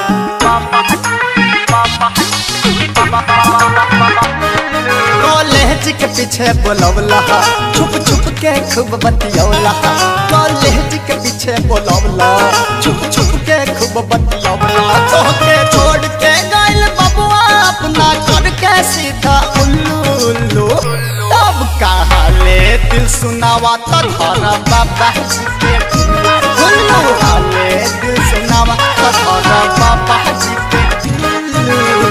कॉलेज के पीछे बोलौला छुप छुप के खूब बतियौला कॉलेज के पीछे बोलौला छुप छुप के खूब बतियौला तोहके छोड़ के गइल बबुआ अपना करके सीधा उल्लू उल्लू तब कहाँ ले दिल सुनावा तो धरा बाबा जी के उल्लू हाले दिल सुनावा तो धरा बाबा जी के उल्लू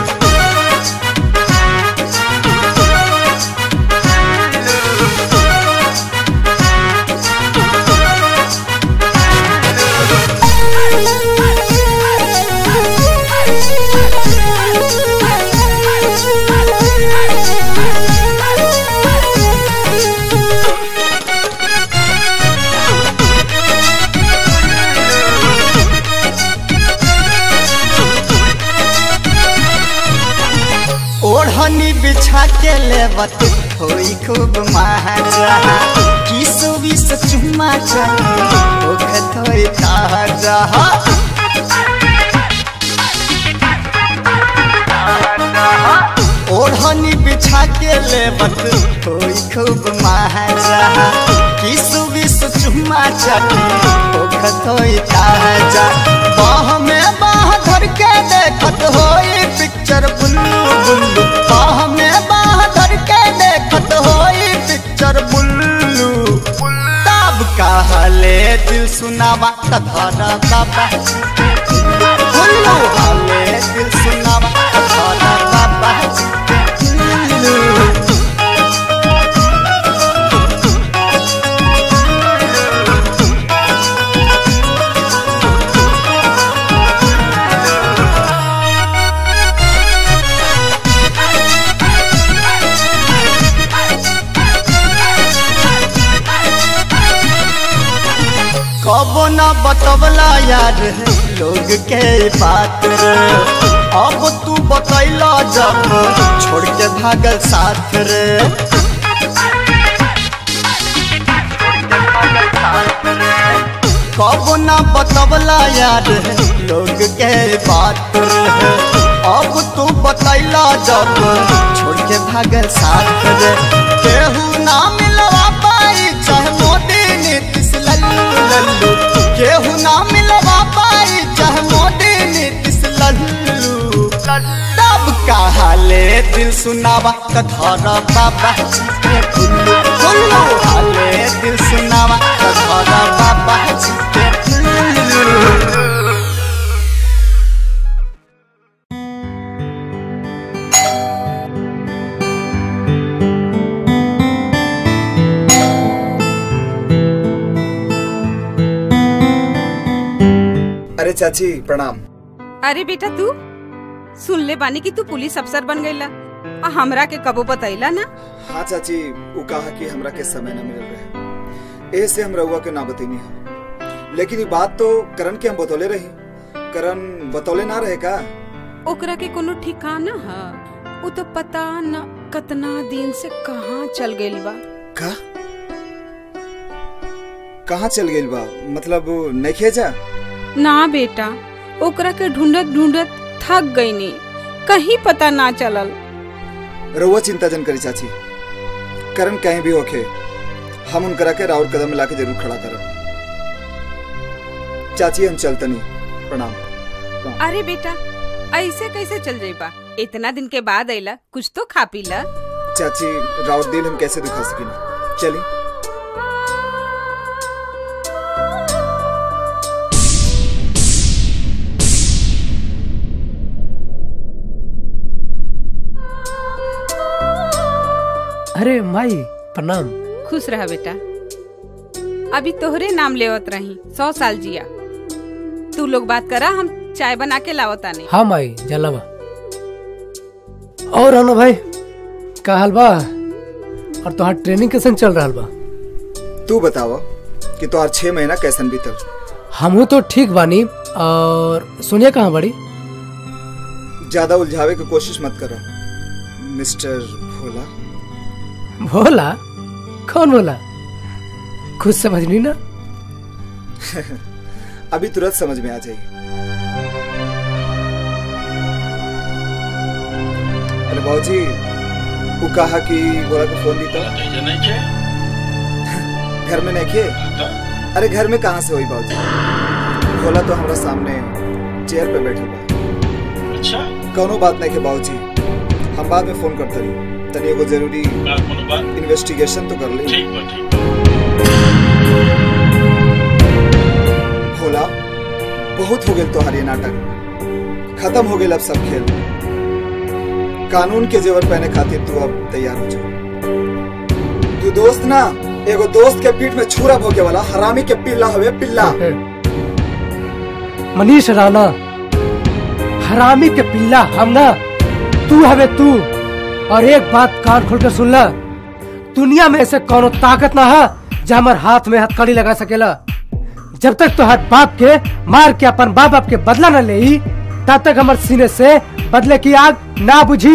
ओढ़नी बिछा के लेवत होई खूब महाजा किसो विस चुम्मा चाहिए ओखत होई ताजा ओढ़नी बिछा के लेवत होई खूब महाजा किसो विस चुम्मा चाहिए ओखत होई ताजा बाह में बाह धर के देखत होई पिक्चर बुल्लू बुल्लू बाह में बाह धर के देखत होई पिक्चर बुल्लू तब कहले दिल सुनावा तधरा बाबा बुल्लू हाले दिल सुनावा तधरा बाबा बुल्लू कबो ना बतवला यार लोग के बात रे अब तू बतैला जब छोड़ के भागल साथ रे कबो ना बतवला यार लोग के बात रे अब तू बतैला जब छोड़ के भागल साथ रे केहू ना मिलवा पाई चाहे मोदी नीतीश लल्लू लल्लू केहू ना मिलवा पाई चाहे मोदी नीतीश लल्लू तब कहाले दिल सुनावा तधरा बाबा जी के उल्लू उल्लू हाले दिल सुनावा तधरा बाबा जी के उल्लू अरे चाची प्रणाम। अरे बेटा तू सुन ले बानी कि तू पुलिस अफसर बन गईला आ हमरा के कबो बतैला ना। हाँ चाची वो कहा कि हमरा के समय न मिल रहे ऐसे हम रहुआ के ना बतैनी है लेकिन ये बात तो करण के हम बतौले रही करण बतौले ना रहे का ओकरा के कोनो ठिकाना है वो तो पता न कितना दिन से कहाँ चल गइल बा। का कहाँ चल गइल बा मतलब नहीं खेजा ना बेटा ओकरा के ढूंढत ढूंढत थक गई नी कहीं पता ना चलल। रहुआ चिंता जन करी चाची करण कहीं भी होके हम उनकरा के राउर कदम मिला के जरूर खड़ा करब। चाची हम चलतनी प्रणाम। अरे बेटा ऐसे कैसे चल जाइबा इतना दिन के बाद आइला कुछ तो खा पी ला। चाची राउर दिल हम कैसे दुखा सकें चली। अरे माई प्रणाम। खुश रहा बेटा अभी तोहरे नाम लेवत रही 100 साल जिया। तू लोग बात करा हम चाय बना के लावता नहीं। हाँ माई जलावा। और अनु भाई का हाल बा और तुहार ट्रेनिंग कैसन चल रहा बा? तू बतावा कि तुहार 6 महीना कैसन बीतल? हमहू तो ठीक बानी। और सुनिया कहाँ बड़ी? ज्यादा उलझावे की कोशिश मत करो मिस्टर भोला। भोला? कौन भोला? खुद समझ नहीं ना। अभी तुरंत समझ में आ जाएगी। अरे बाबूजी वो कहा कि बोला को फोन दी तो घर में नहीं खे। अरे घर में कहाँ से हुई बाबूजी? बोला तो हमारा सामने चेयर पे बैठे हुआ। अच्छा कोनो बात नहीं के बाबूजी, हम बाद में फोन करते रही। तनी एगो जरूरी इन्वेस्टिगेशन तो कर ली। भोला बहुत हो गए तोहार ये नाटक, खत्म हो गए अब सब खेल। कानून के जेवर पहने खातिर तू अब तैयार हो जा। तू दोस्त ना, एगो दोस्त के पीठ में छुरा भोगे वाला हरामी के पिल्ला हवे पिल्ला। मनीष राणा हरामी के पिल्ला हम ना, तू हवे तू। और एक बात कान खोल कर सुन ला, दुनिया में ऐसे कोनो ताकत ना है जो हमार हाथ में हथकड़ी लगा सकेला। जब तक तो हर बाप के मार के अपन बाप बाप के बदला न ले तब तक हमारे सीने से बदले की आग ना बुझी।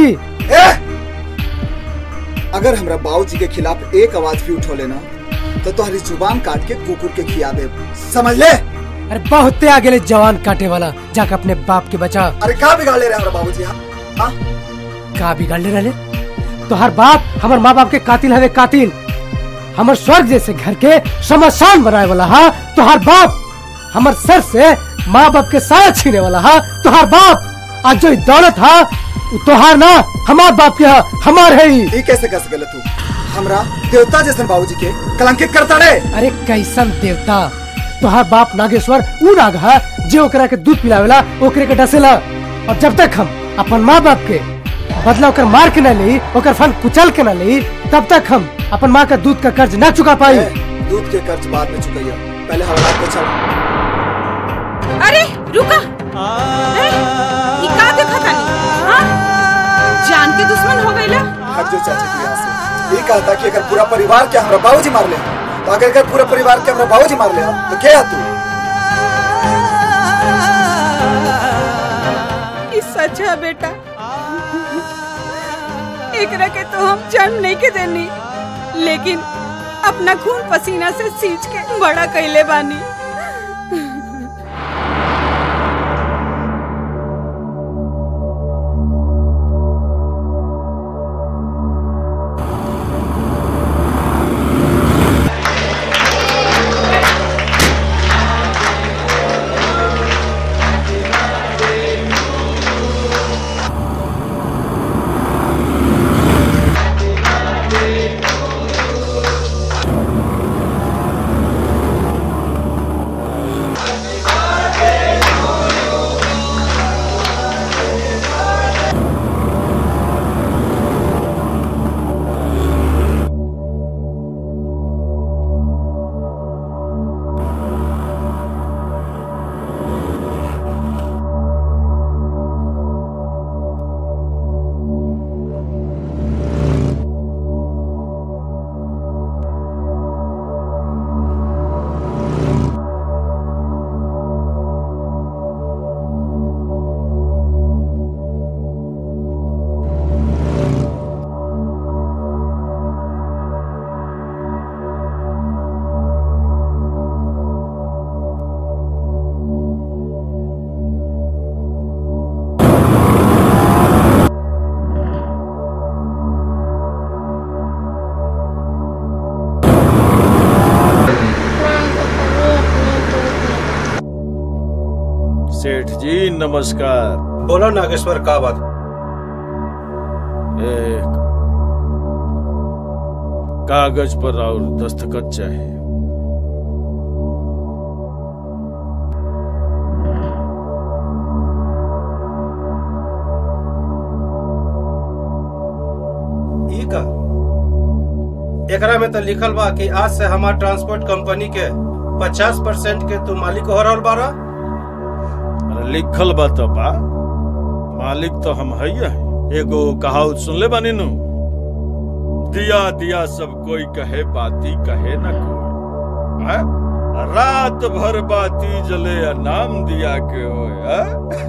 अगर हमरा बाबूजी के खिलाफ एक आवाज भी उठो लेना तो तुम्हारी जुबान काट के कुकुर के खिया दे, समझ ले। अरे बहुत आगे ले जवान काटे वाला, जाकर अपने बाप के बचा। अरे क्या बिगाड़ ले रहे हमारा बाबूजी? हाँ क्या बिगाड़ ले रहे? तो हर बाप हमारे माँ बाप के कातिल है, कातिल। हमारे स्वर्ग जैसे घर के शमशान बनाए वाला है तो हर बाप। हमारे सर से माँ बाप के साया छीने वाला है तो हर बाप। आज जो दौलत है तोहार ना, हमार बाप के है, हमार है। ये कैसे कर सकेला तू? हमरा देवता जैसे बाबूजी के कलंकित करता रे। अरे कैसन देवता? तोहार बाप नागेश्वर ऊ नाग है जो ओकरा के दूध पिलावेला, ओकरे के डसेला। और जब तक हम अपन माँ बाप के बदला ओकर मार के न ली, ओकर फन कुचल के न ली, तब तक हम अपन माँ का दूध का कर्ज न चुका पाई। दूध के कर्ज बाद में चुकाइया, पहले हमारा को चल। अरे रुका, ये का देखा था? हाँ? जान के दुश्मन हो गईला? हट जो चाची तू यहाँ से। ये कहा था कि अगर पूरा परिवार के हमरा बाबूजी मार ले, तो अगर पूरा परिवार के हमरा बाबूजी मार ले तो क्या तू? ये सच है बेटा, एकरा के तो हम जन्म नहीं के देनी, लेकिन अपना खून पसीना से सींच के बड़ा कैले बानी। सेठ जी नमस्कार। बोलो नागेश्वर, का बात? एक कागज पर और दस्तखत चाहिए। ई का? एकरा में तो लिखल बा कि आज से हमार ट्रांसपोर्ट कंपनी के 50% के तू मालिक हो रहल बारा। लिखल बा तो बा, मालिक तो हम है। एगो कहावत सुन ले बानी नु, दिया दिया सब कोई कहे, बाती कहे न कोई। रात भर बाती जले या नाम दिया के होए।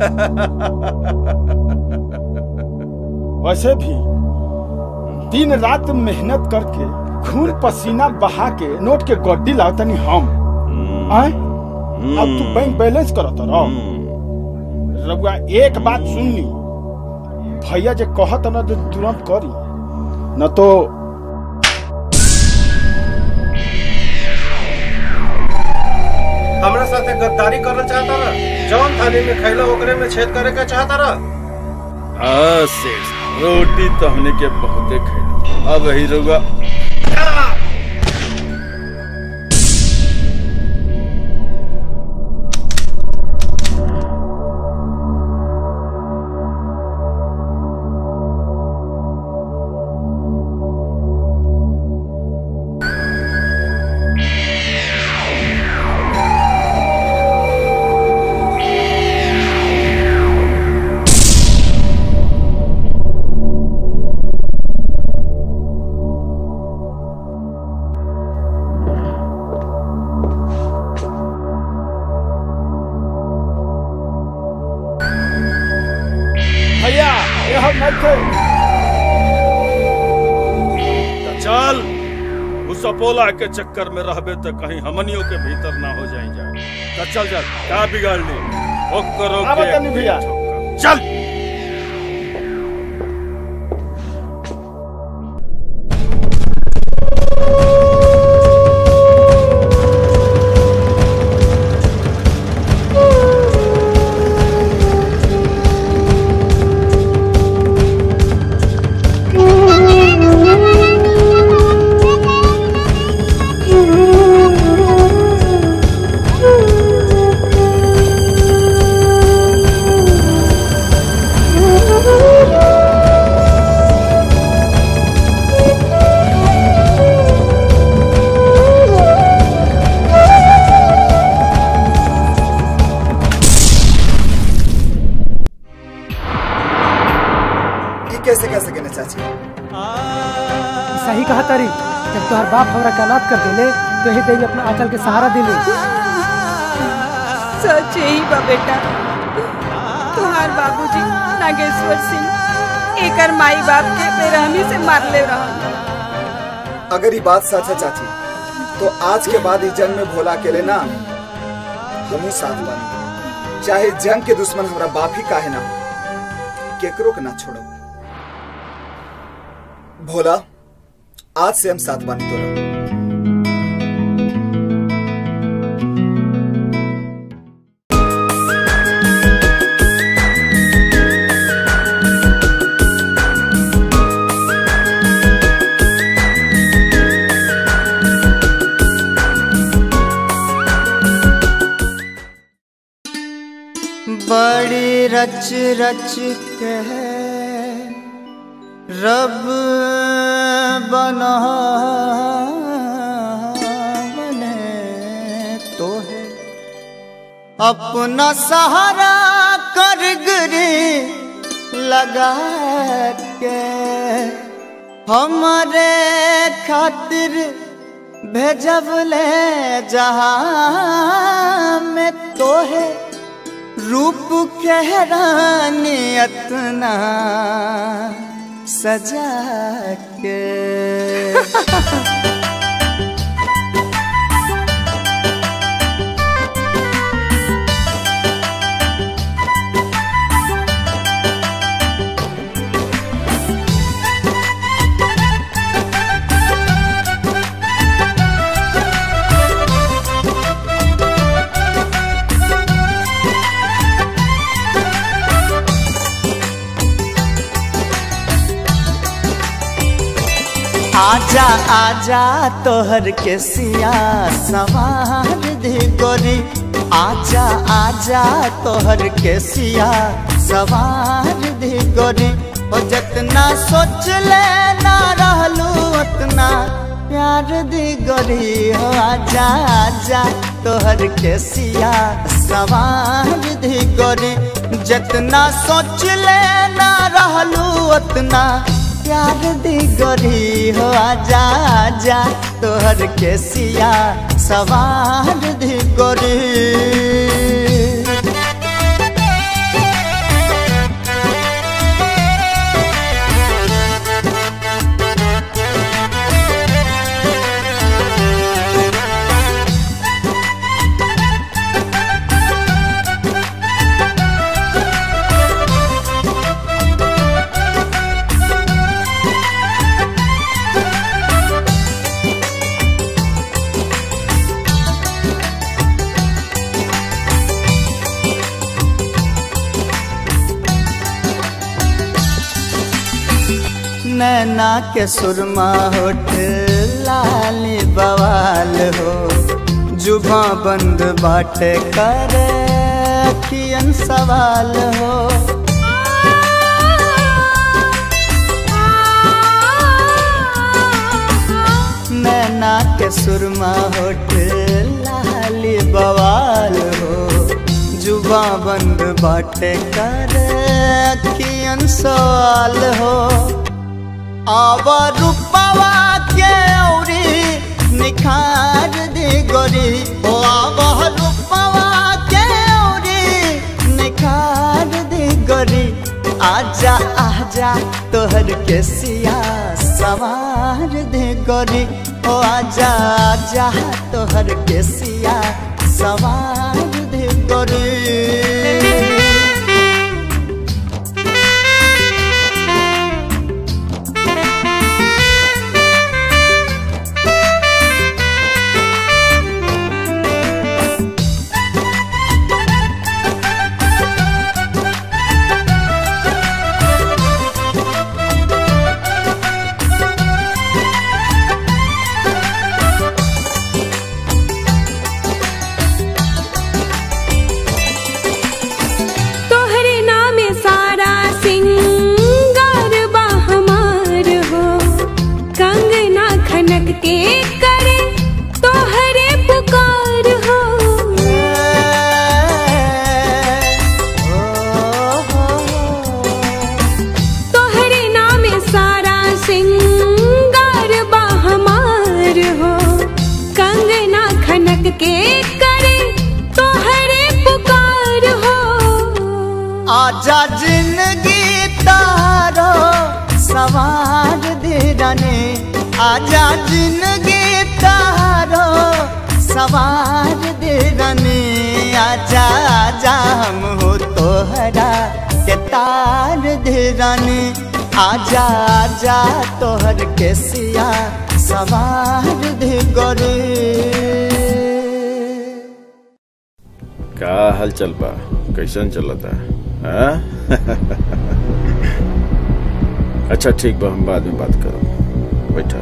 वैसे भी दिन रात मेहनत करके खून पसीना बहा के नोट के गड्डी लावतनी हम। अब तू बैंक बैलेंस करत रह। रउआ एक बात सुननी, भैया जे कहत न तो तुरंत करी, न तो हमरा साथे गद्दारी करना चाहता रहा। जौन थाली में खैला ओकरे में छेद करे का चाहता रहा। रोटी तो हमने के बहुते खाई, अब ही रउआ चल उस सपोला के चक्कर में रहबे तो कहीं हमनियों के भीतर ना हो जाए। तो चल चल क्या बिगाड़ ली भैया, चल सही कहा तारी, जब तुम्हार बाप हमरा के अनाथ कर देले तो ही देवी अपना आंचल के सहारा दिले। सच यही बा बेटा, तुम्हार बाबूजी नागेश्वर सिंह एकर माई बाप के बेरहमी से मार ले रहा। अगर ये बात सच है चाची, तो आज के बाद इस जंग में भोला अकेले ना, हमू साथ बनी। चाहे जंग के दुश्मन हमारा बाप ही काहे ना, केकरो के ना छोड़ो। भोला आज से हम साथ बानी तोरा। बड़ी रच रच के रब बना बने तो है अपना सहारा कर गिरी लगा के हमारे खातिर भेजब ले जहां में तो है रूप के रानी अतना सजा के। आजा आजा तोहर के सिया सवार दी गोरी, आजा आजा तोहर के सिया सवार दी गोरी। ओ जितना सोच ले ना रहलू उतना प्यार दी गोरी। हो आजा आजा तोहर के सिया सवार दी गोरी, जितना सोच ले ना रहलू उतना प्यार दी गोरी। हो आजा आजा तोहर के सिया सवार दी गोरी। नैना के सुरमा होठ लाल बवाल हो जुबा बंद बाटे करे कियन सवाल हो नैना के सुरमा होठ लाल बवाल हो जुबा बंद बाटे करे कियन सवाल हो आवा रूपवा के औरी निखार दे गोरी ओ आवा रूपवा के औरी निखार दे गोरी आजा आजा तोहर के सिया सवार दे गोरी ओ आजा आजा तोहर के सिया सवार दे गोरी के करे तोहरे पुकार हो तोहरे नाम सारा सिंगार बा हमार हो कंगना खनक के करे तोहरे पुकार हो आजा जिंदगी तारो सवार दे राने आजा जिंदगी तारो सवार दे रानी आजा आजा हम हो तोहरा के तार दे रानी आजा आजा तोहर के सिया सवार दे गोरी का हाल चल बा कैसन चलता हाँ? अच्छा ठीक बा हम बाद में बात करो बैठा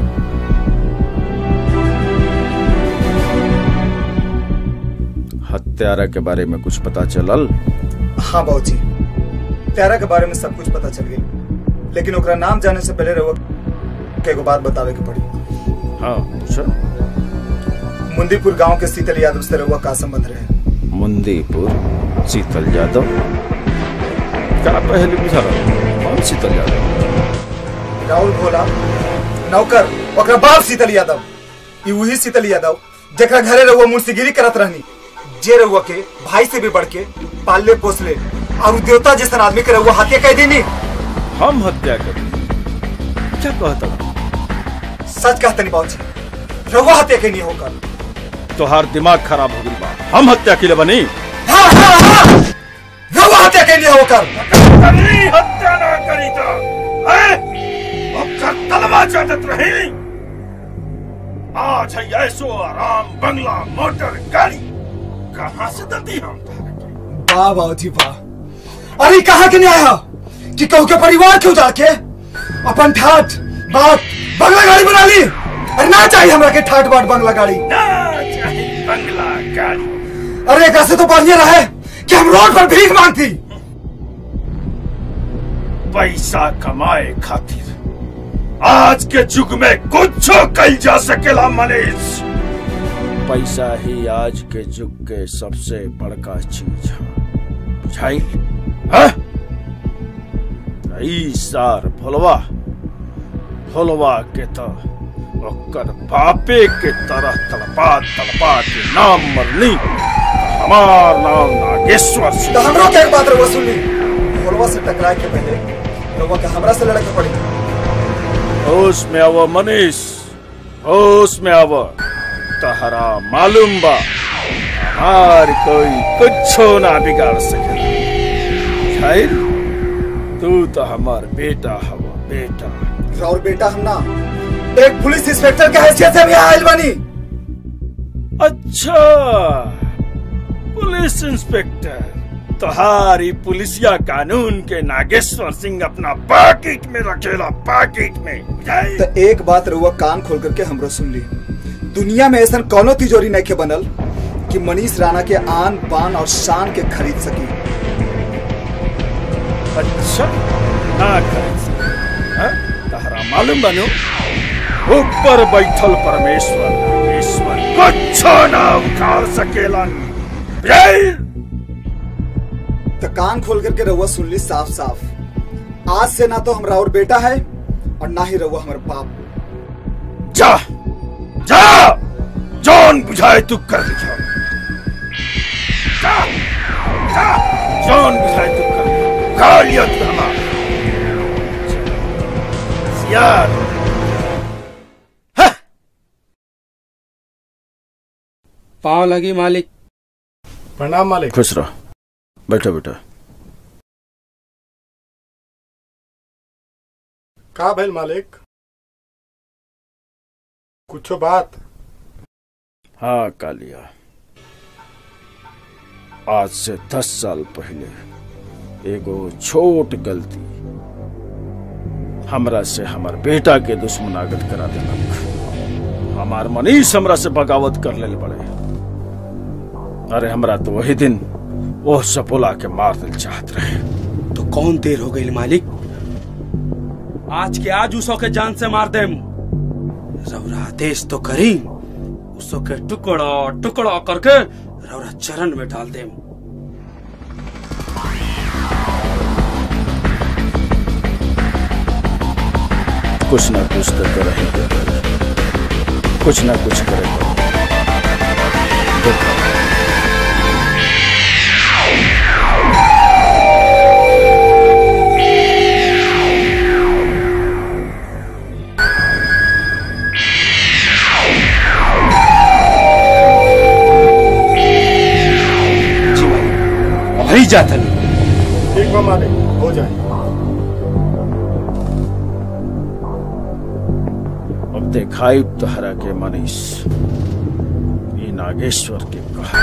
हत्यारा के बारे में कुछ पता चलल हाँ बाबूजी त्यारा के बारे में सब कुछ पता चल गई लेकिन ओकरा नाम जाने से पहले रहुआ के एगो बात बतावे के पड़ी हाँ पूछो मुंदीपुर गांव के शीतल यादव से रहुआ का संबंध रहे मुंदीपुर शीतल यादव क्या पहले बुझा कौन शीतल यादव राहुल भोला नौकर ओकरा बाप शीतल यादव ई वही शीतल यादव जेकरा घरे रहुआ मुंशीगिरी करत रहनी जे रहुआ के भाई से भी बढ़ के पालले पोसले और देवता जैसा आदमी के रहुआ हत्या कर देनी हम हत्या कर क्या कहता सच कहते नहीं बाबूजी रहुआ हत्या के नहीं होकर तोहार दिमाग खराब हो गई बा हम हत्या के लिए बनी हाँ हाँ हाँ रहुआ हत्या के नहीं होकर हत्या ना करी तो तलवा चाहत रही आज है ऐसो आराम बंगला मोटर गाड़ी कहाँ से दती हम वाह बाबूजी वाह अरे कहाँ के नहीं आया कि कहू के परिवार क्यों जाके अपन ठाट बाट बंगला गाड़ी बना ली अरे ना चाहिए हमरा के ठाट बाट बंगला गाड़ी ना चाहिए बंगला गाड़ी अरे एक से तो बढ़िया रहे कि हम रोड पर भीख मांगती पैसा कमाए खातिर आज के युग में कुछ कल जा सकेला मनीष पैसा ही आज के युग के सबसे बड़का चीज है बुझाई सार भोलवा के तो ओकर बापे के तरह तड़पा के नाम मरनी हमार नाम नागेश्वर सिंह तो हमरो के एक बात रहुआ सुन ली भोलवा से टकराए के पहले रहुआ के हमरा से लड़े के पड़ी होश में आवा मनीष होश में आवा तहरा मालूम बा हर कोई कुछ ना बिगाड़ सके शायद तू तो हमार बेटा हवा बेटा और बेटा हम ना एक पुलिस इंस्पेक्टर के हैसियत से भी आयल बनी अच्छा पुलिस इंस्पेक्टर तोहारी पुलिसिया कानून के नागेश्वर सिंह अपना पैकेट में रखेला, पैकेट में। तो एक बात रहुआ कान खोल करके हमरो सुन ली, दुनिया में ऐसा कौनो तिजोरी नहीं के बनल कि मनीष राणा के आन बान और शान के खरीद सकी। अच्छा ना खरीद सकी? तहरा मालूम बनो ऊपर बैठल परमेश्वर कुछ ना उखाड़ सकेलन। तो कान खोल करके रहुआ सुन ली साफ साफ, आज से ना तो हमरा और बेटा है और ना ही रहुआ हमारे बाप। जा जा, जौन बुझाए तू कर लिखा, जा जा, जौन बुझाए तू कर लिखा, खा लिया तू हमारा यार। पाँव लगी मालिक। प्रणाम मालिक। खुश रहो, बैठो बेटा। का भइल मालिक, कुछो बात? हाँ कालिया, आज से 10 साल पहले एगो छोट गलती हमरा से हमार बेटा के दुश्मनागत करा देलक। हमार मनीष हमरा से बगावत कर ले बड़े। अरे हमरा तो वही दिन वो सपोला के मार दिल चाहत रहे। तो कौन देर हो गई मालिक, आज के आज उसो के जान से मार देम। रौरा आदेश तो करी, उसो के टुकड़ा टुकड़ा करके रौरा चरण में डाल देम। कुछ ना कुछ तो करेंगे, कुछ ना कुछ करेंगे। वही जाता नहीं। ठीक बा मालिक, हो जाए। अब देखाई तहरा के मनीष ये नागेश्वर के कहा।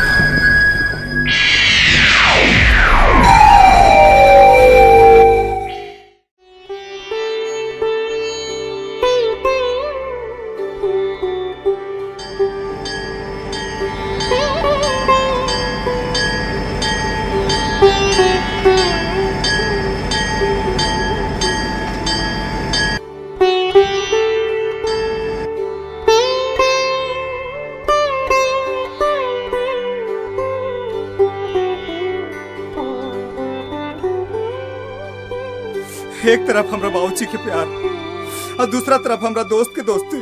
एक तरफ हमरा बाबूजी के प्यार और दूसरा तरफ हमरा दोस्त के दोस्ती।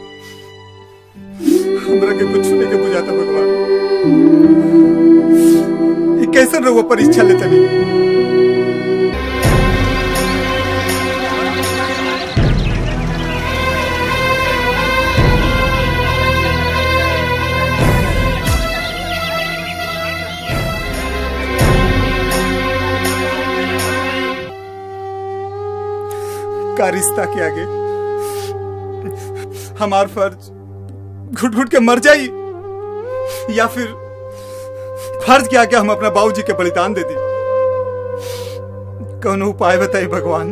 हमरा के कुछ नहीं के बुझाता भगवान, ये कैसे रहुआ परीक्षा लेता नहीं। का रिश्ता के आगे हमार फर्ज घुट घुट के मर जाई, या फिर फर्ज के आगे हम अपना बाबूजी के बलिदान दे दी। कौन उपाय बताई भगवान।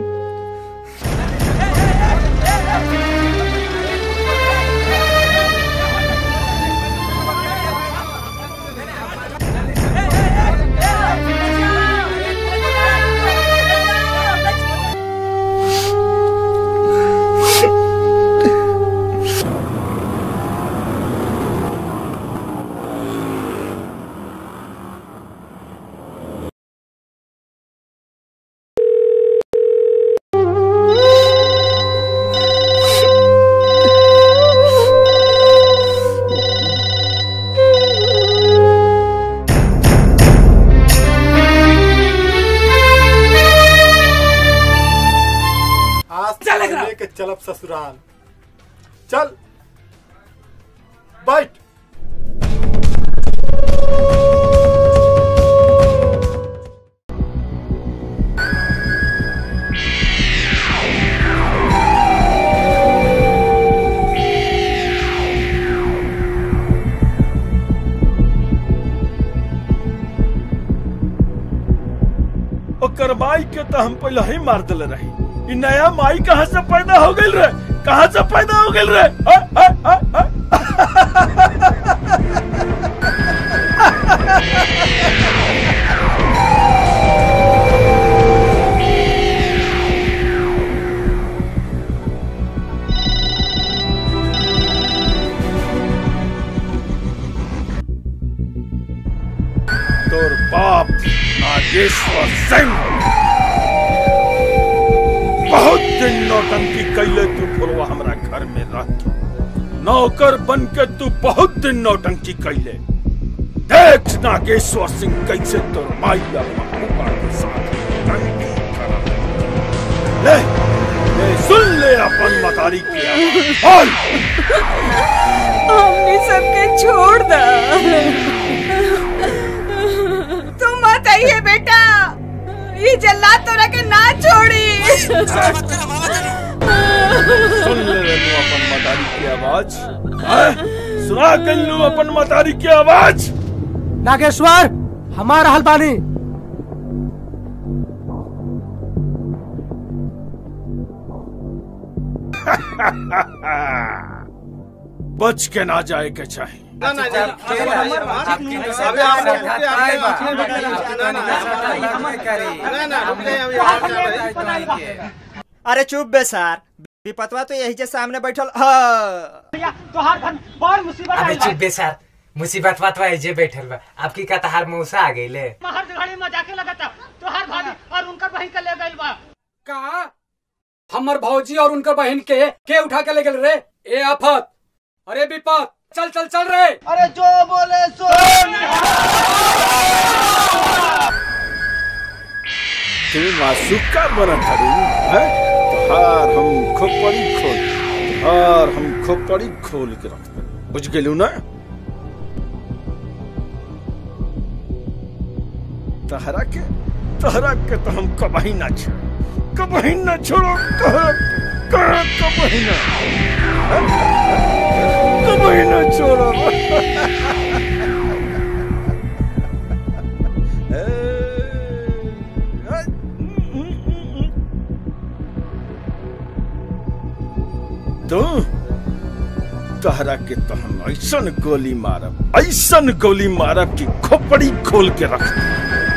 लेके चलब ससुराल। चल बैठ। के तो हम पहले ही मार दिले रही। ई नया माई कहाँ से पैदा हो गई रे? कहाँ से पैदा हो गई रे? तोर बाप नागेश्वर सिंह बहुत दिन नौटंकी कैले तू फुलवा हमरा घर में रह के। नौकर बन के तू बहुत दिन नौटंकी कैले। देख नागेश्वर सिंह कैसे तोर माई और महबूबा के साथ नौटंकी करत। ले सुन ले अपन मतारी की आवाज। हमने सबके छोड़ दा। तुम मत आइए बेटा, ये जल्लाद तोरा के ना छोड़ी। सुन ले अपन मतारी की आवाज। सुना गल्लू अपन मतारी की आवाज। नागेश्वर हमारा हलबानी बच के ना जाए के चाहिए। अरे चुप बे सर, विपतवा तो यही जे सामने बैठल। तोहार घर बड़ मुसीबत अबे चुप बे सर, मुसीबत बात है जे बैठल बा। आपकी का तहार मौसा आ गइले। हर घड़ी में जाके लगता तोहार भाभी और उनकर बहन के ले गइल बा। का हमर भौजी और उनकर बहन के उठा के ले गेल रे? ए आफत, अरे विपत, चल चल चल रे। अरे जो बोले सो। तू मासूका बना थारू है? तोहार हम खोपड़ी खोल के रख दे। बुझ गेलू ना? तहरा के तो हम कबही ना छोड़ो। कबही ना छोड़ो। तहरा के तो हम ऐसन गोली मारब कि खोपड़ी खोल के रख दे।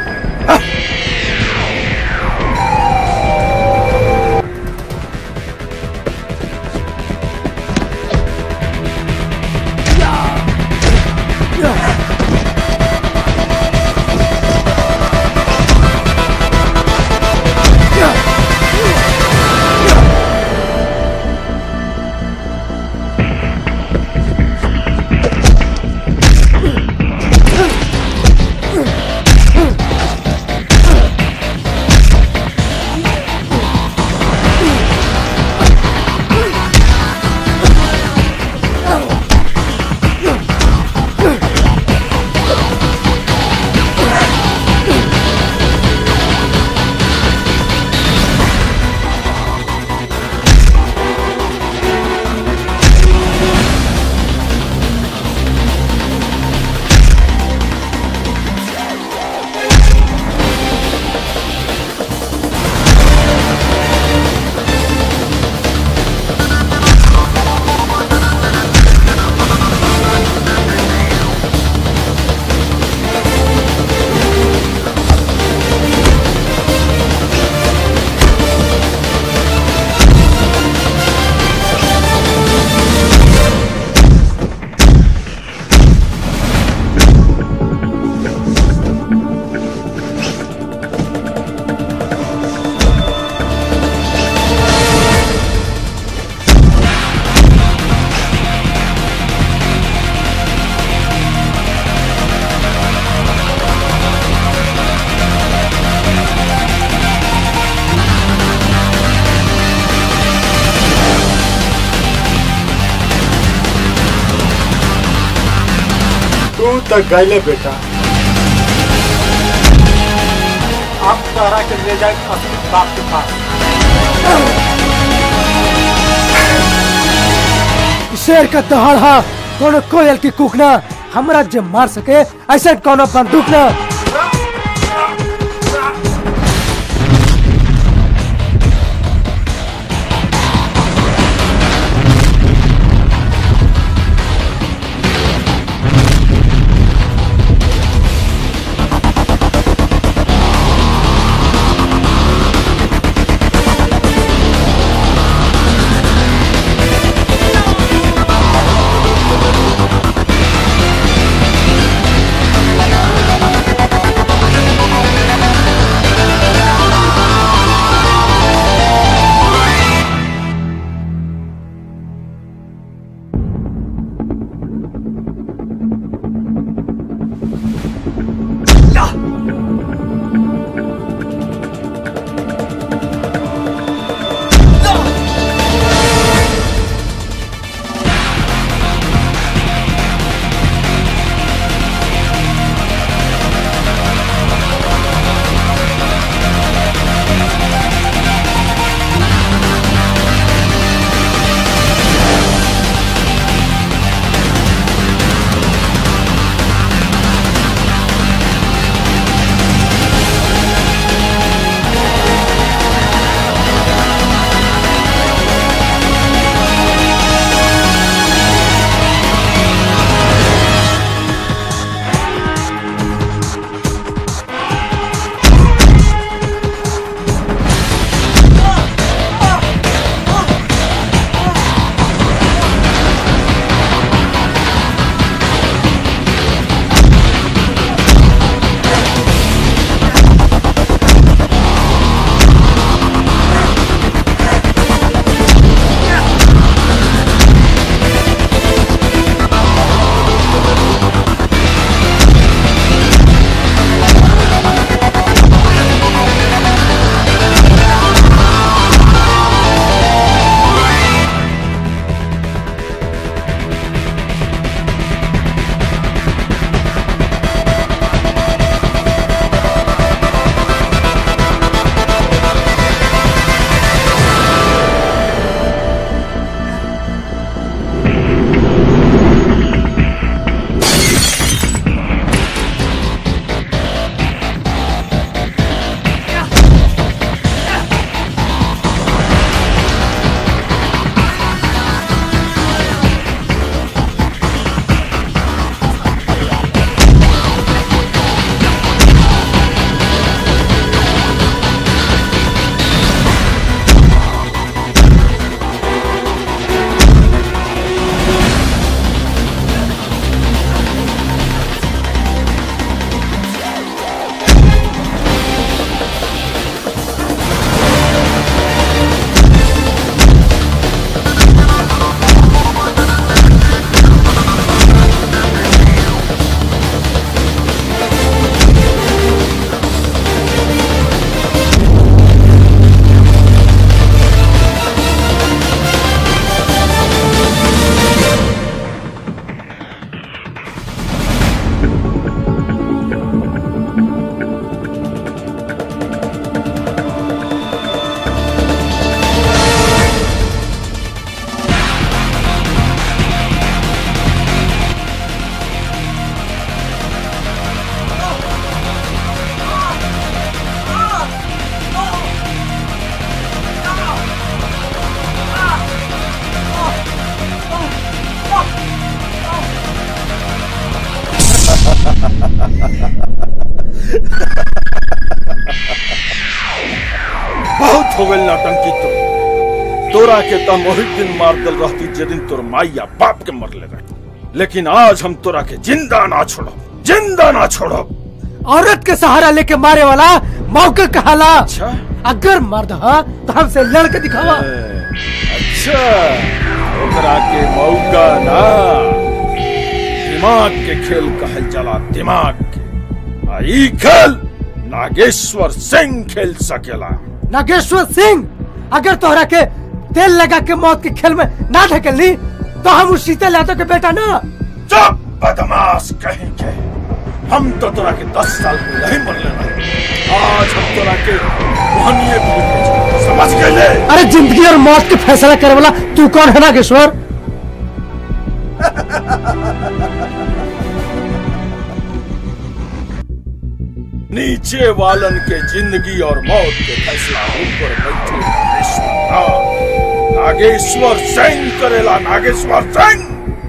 तक गए बेटा। अब तारा के ले जाए अपने बाप के पास। शेर का दहाड़ हा, कोनो कोयल की कुकना हमरा जे मार सके ऐसे कोनो बंदूक ना। हो गई नौटंकी तोरा के तम वही दिन मार दल रहती जे दिन तोर माई या बाप के मरले रहे। लेकिन आज हम तोरा के जिंदा ना छोड़ो, जिंदा ना छोड़ो। औरत के सहारा लेके मारे वाला मौका कहाला। अच्छा अगर मर्द हा तो हमसे लड़ के दिखावा। अच्छा ओकरा के मौका ना, दिमाग के खेल कहल जाला, दिमाग के। आई खेल नागेश्वर सिंह खेल सकेला। नागेश्वर सिंह अगर तोहरा के तेल लगा के मौत के खेल में ना ढकेली तो हम उस शीतल यादव के बेटा ना। चुप बदमाश कहेंगे। हम तो तोरा के 10 साल में नहीं मरले रहे। आज हम तोरा के मोहनिये भी समझ गए। अरे जिंदगी और मौत के फैसला करे वाला तू कौन है नागेश्वर? नीचे वालन के जिंदगी और मौत के फैसला ऊपर बैठे नागेश्वर सिंह करेला। नागेश्वर सिंह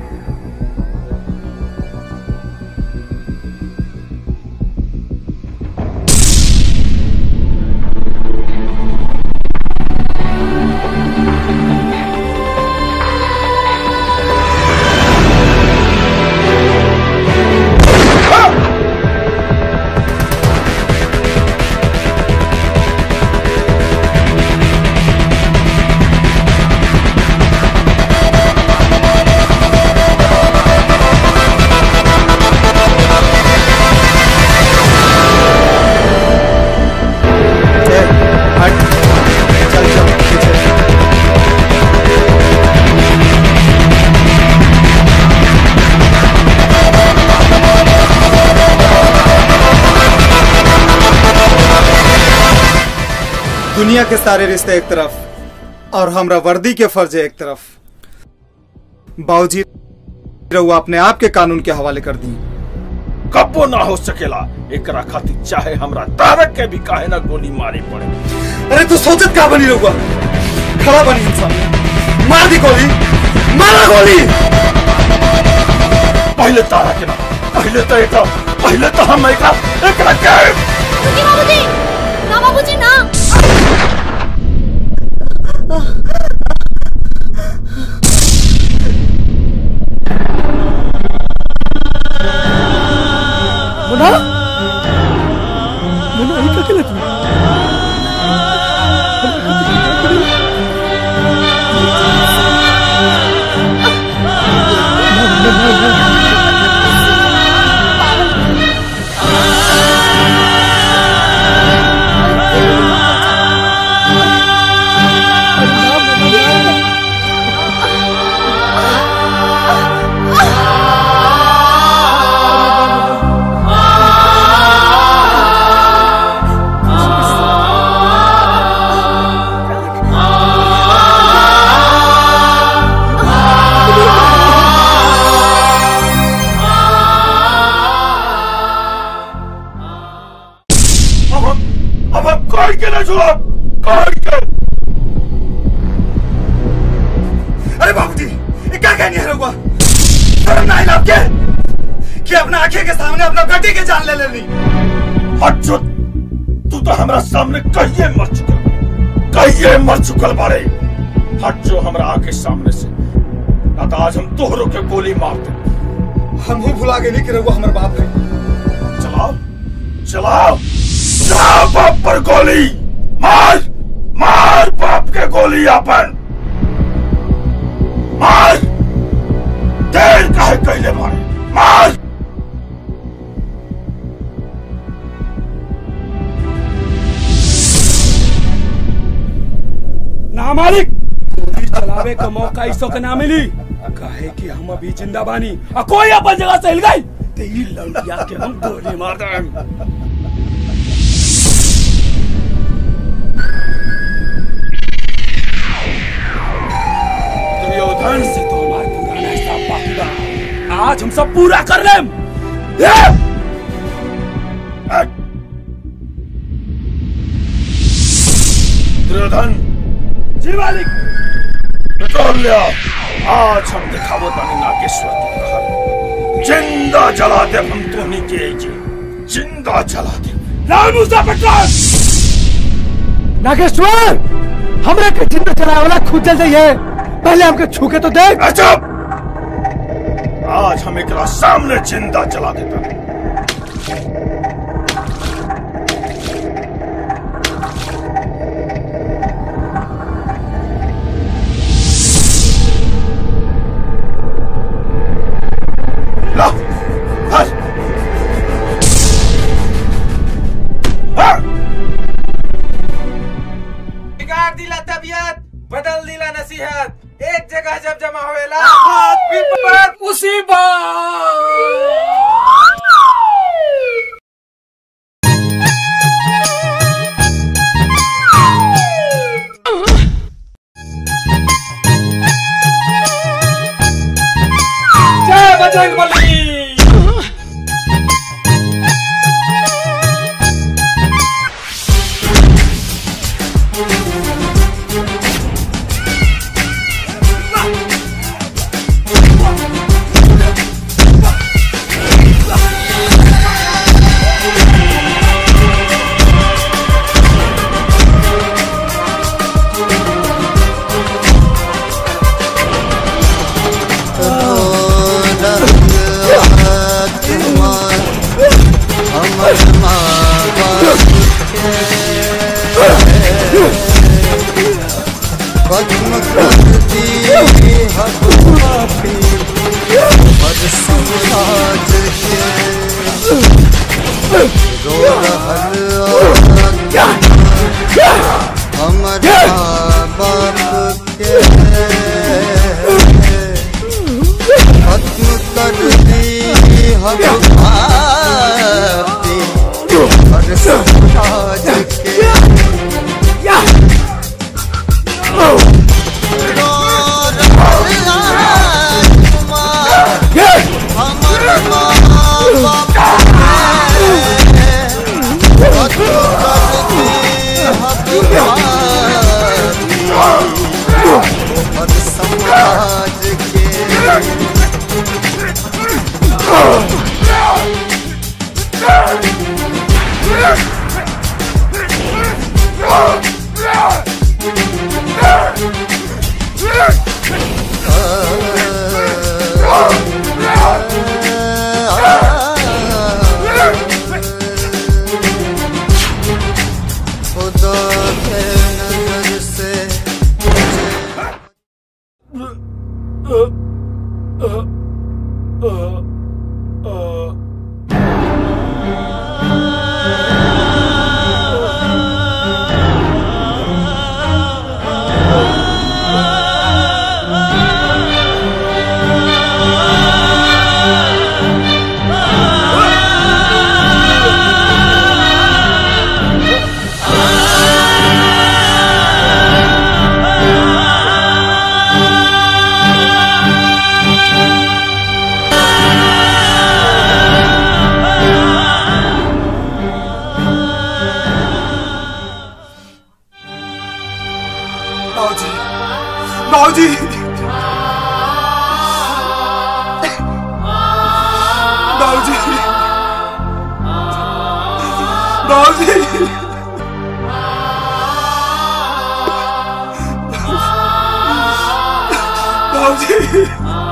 दुनिया के सारे रिश्ते एक तरफ और हमरा वर्दी के फर्ज एक तरफ। बाबूजी रहुआ अपने आप के कानून के हवाले कर दी। कबो ना हो सकेला। एकरा खातिर चाहे हमरा तारक के भी काहे ना गोली मारी पड़े। अरे तू सोचत का बनी रहुआ? खड़ा बनी इंसान, मार दी गोली, मारा गोली। पहले तारा के ना, पहले तो हम एकरा बाबूजी ना, बाबूजी ना। मुन्ना, मुन्ना ये क्या खेला तू? अरे बाबूजी ये क्या कहनी है रघुआ? शर्म नहीं आपके कि अपना आंखें के सामने अपना बेटे के जान ले लेनी। हट जो, तू तो हमरा सामने कहिए मर चुकल बारे। हट जो हमरा आंखें सामने से, ना तो आज हम तोहरों के गोली मार दे। हम भुला गए नहीं कि रघुआ हमारे बाप है। चलाओ बाप पर गोली मार बाप के गोली अपन मार। देर काहे कहले मार। ना मालिक, गोली चलावे का मौका इसो के ना मिली। काहे कि हम अभी जिंदा बानी और कोई अपन जगह से हिल गई तो ये लौटिया के हम गोली मार देंगे। दुर्योधन से तो हमारा पुराना हिसाब बाकी था, आज हम सब पूरा कर लें। दुर्योधन जी मालिक। पेट्रोल ले आओ। आज हम दिखावो तानी नागेश्वर की कहानी। जिंदा जला दे हम तोनी के जिंदा जला दे। लाल मूसा पेट्रोल। नागेश्वर हमरा के जिंदा चलाए वाला खुद जल जाइए, पहले हमके छू के तो देख। चुप! आज हम एकरा सामने जिंदा जला देता। बिगाड़ दिला तबियत, बदल दिला नसीहत, एक जगह जब जमा होएला उसी बात। जय बजरंगबली। खत्म कर दी हद पापी हर समाज के रो रहल हमर बाप के खत्म कर दी हद पापी हर समाज के समाज के खुदा के नजर से बाबूजी बाबूजी बाबूजी बाबूजी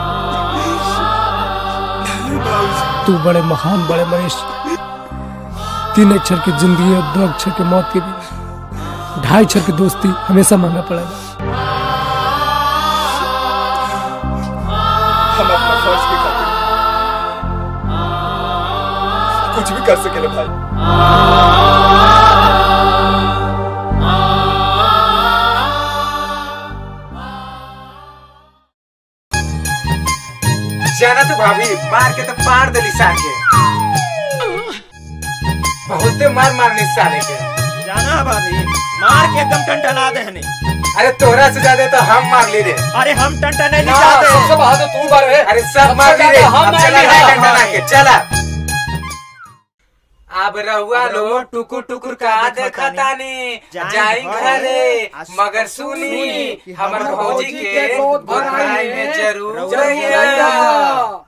तू बड़े महान बड़े मनीष। 3 अक्षर की जिंदगी और 2 अक्षर की मौत के बीच 2.5 अक्षर की दोस्ती हमेशा मांगना पड़ेगा। हम अपना फर्ज भी करते कुछ भी कर सके भाई। जाना तो भाभी मार के तो पार दली साके बहुते मारने साले के जाना भाभी मार के एकदम टंटना दे हने। अरे तोरा से ज्यादा तो हम मार ली रे। अरे हम टंटने नहीं ना, जाते सबसे बहादुर तू बार है। अरे सब मार ली रे। हम अब मार चला ली है रे। टंटना के चला। अब रहुआ लो टुकुर टुकुर का देखा तानी जाई घरे मगर सुनी हमर भौजी के बुराई में जरूर रहिएगा।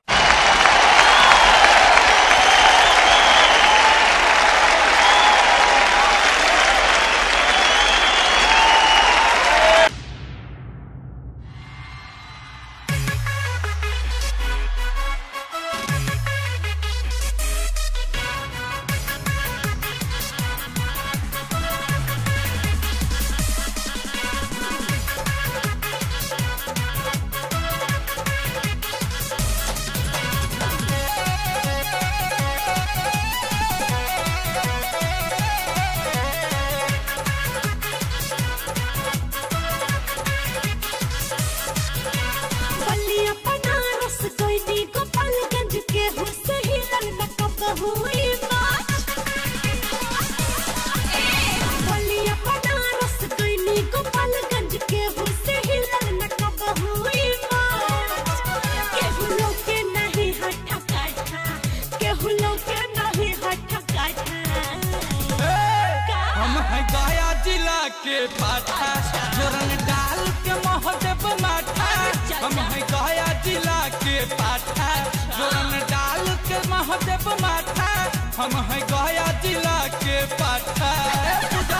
गोपालगंज के हुसे हिलल न कबहुई माच केहू लोग के नहीं हट्ठा काठा केहू लोग के नहीं हट्ठा काठा हम है गया जिला के पाठा जोरन डाल के महदेव माठा हम है गया जिला के पाठा जोरन डाल के महदेव माठा हम है गया जिला के पाठा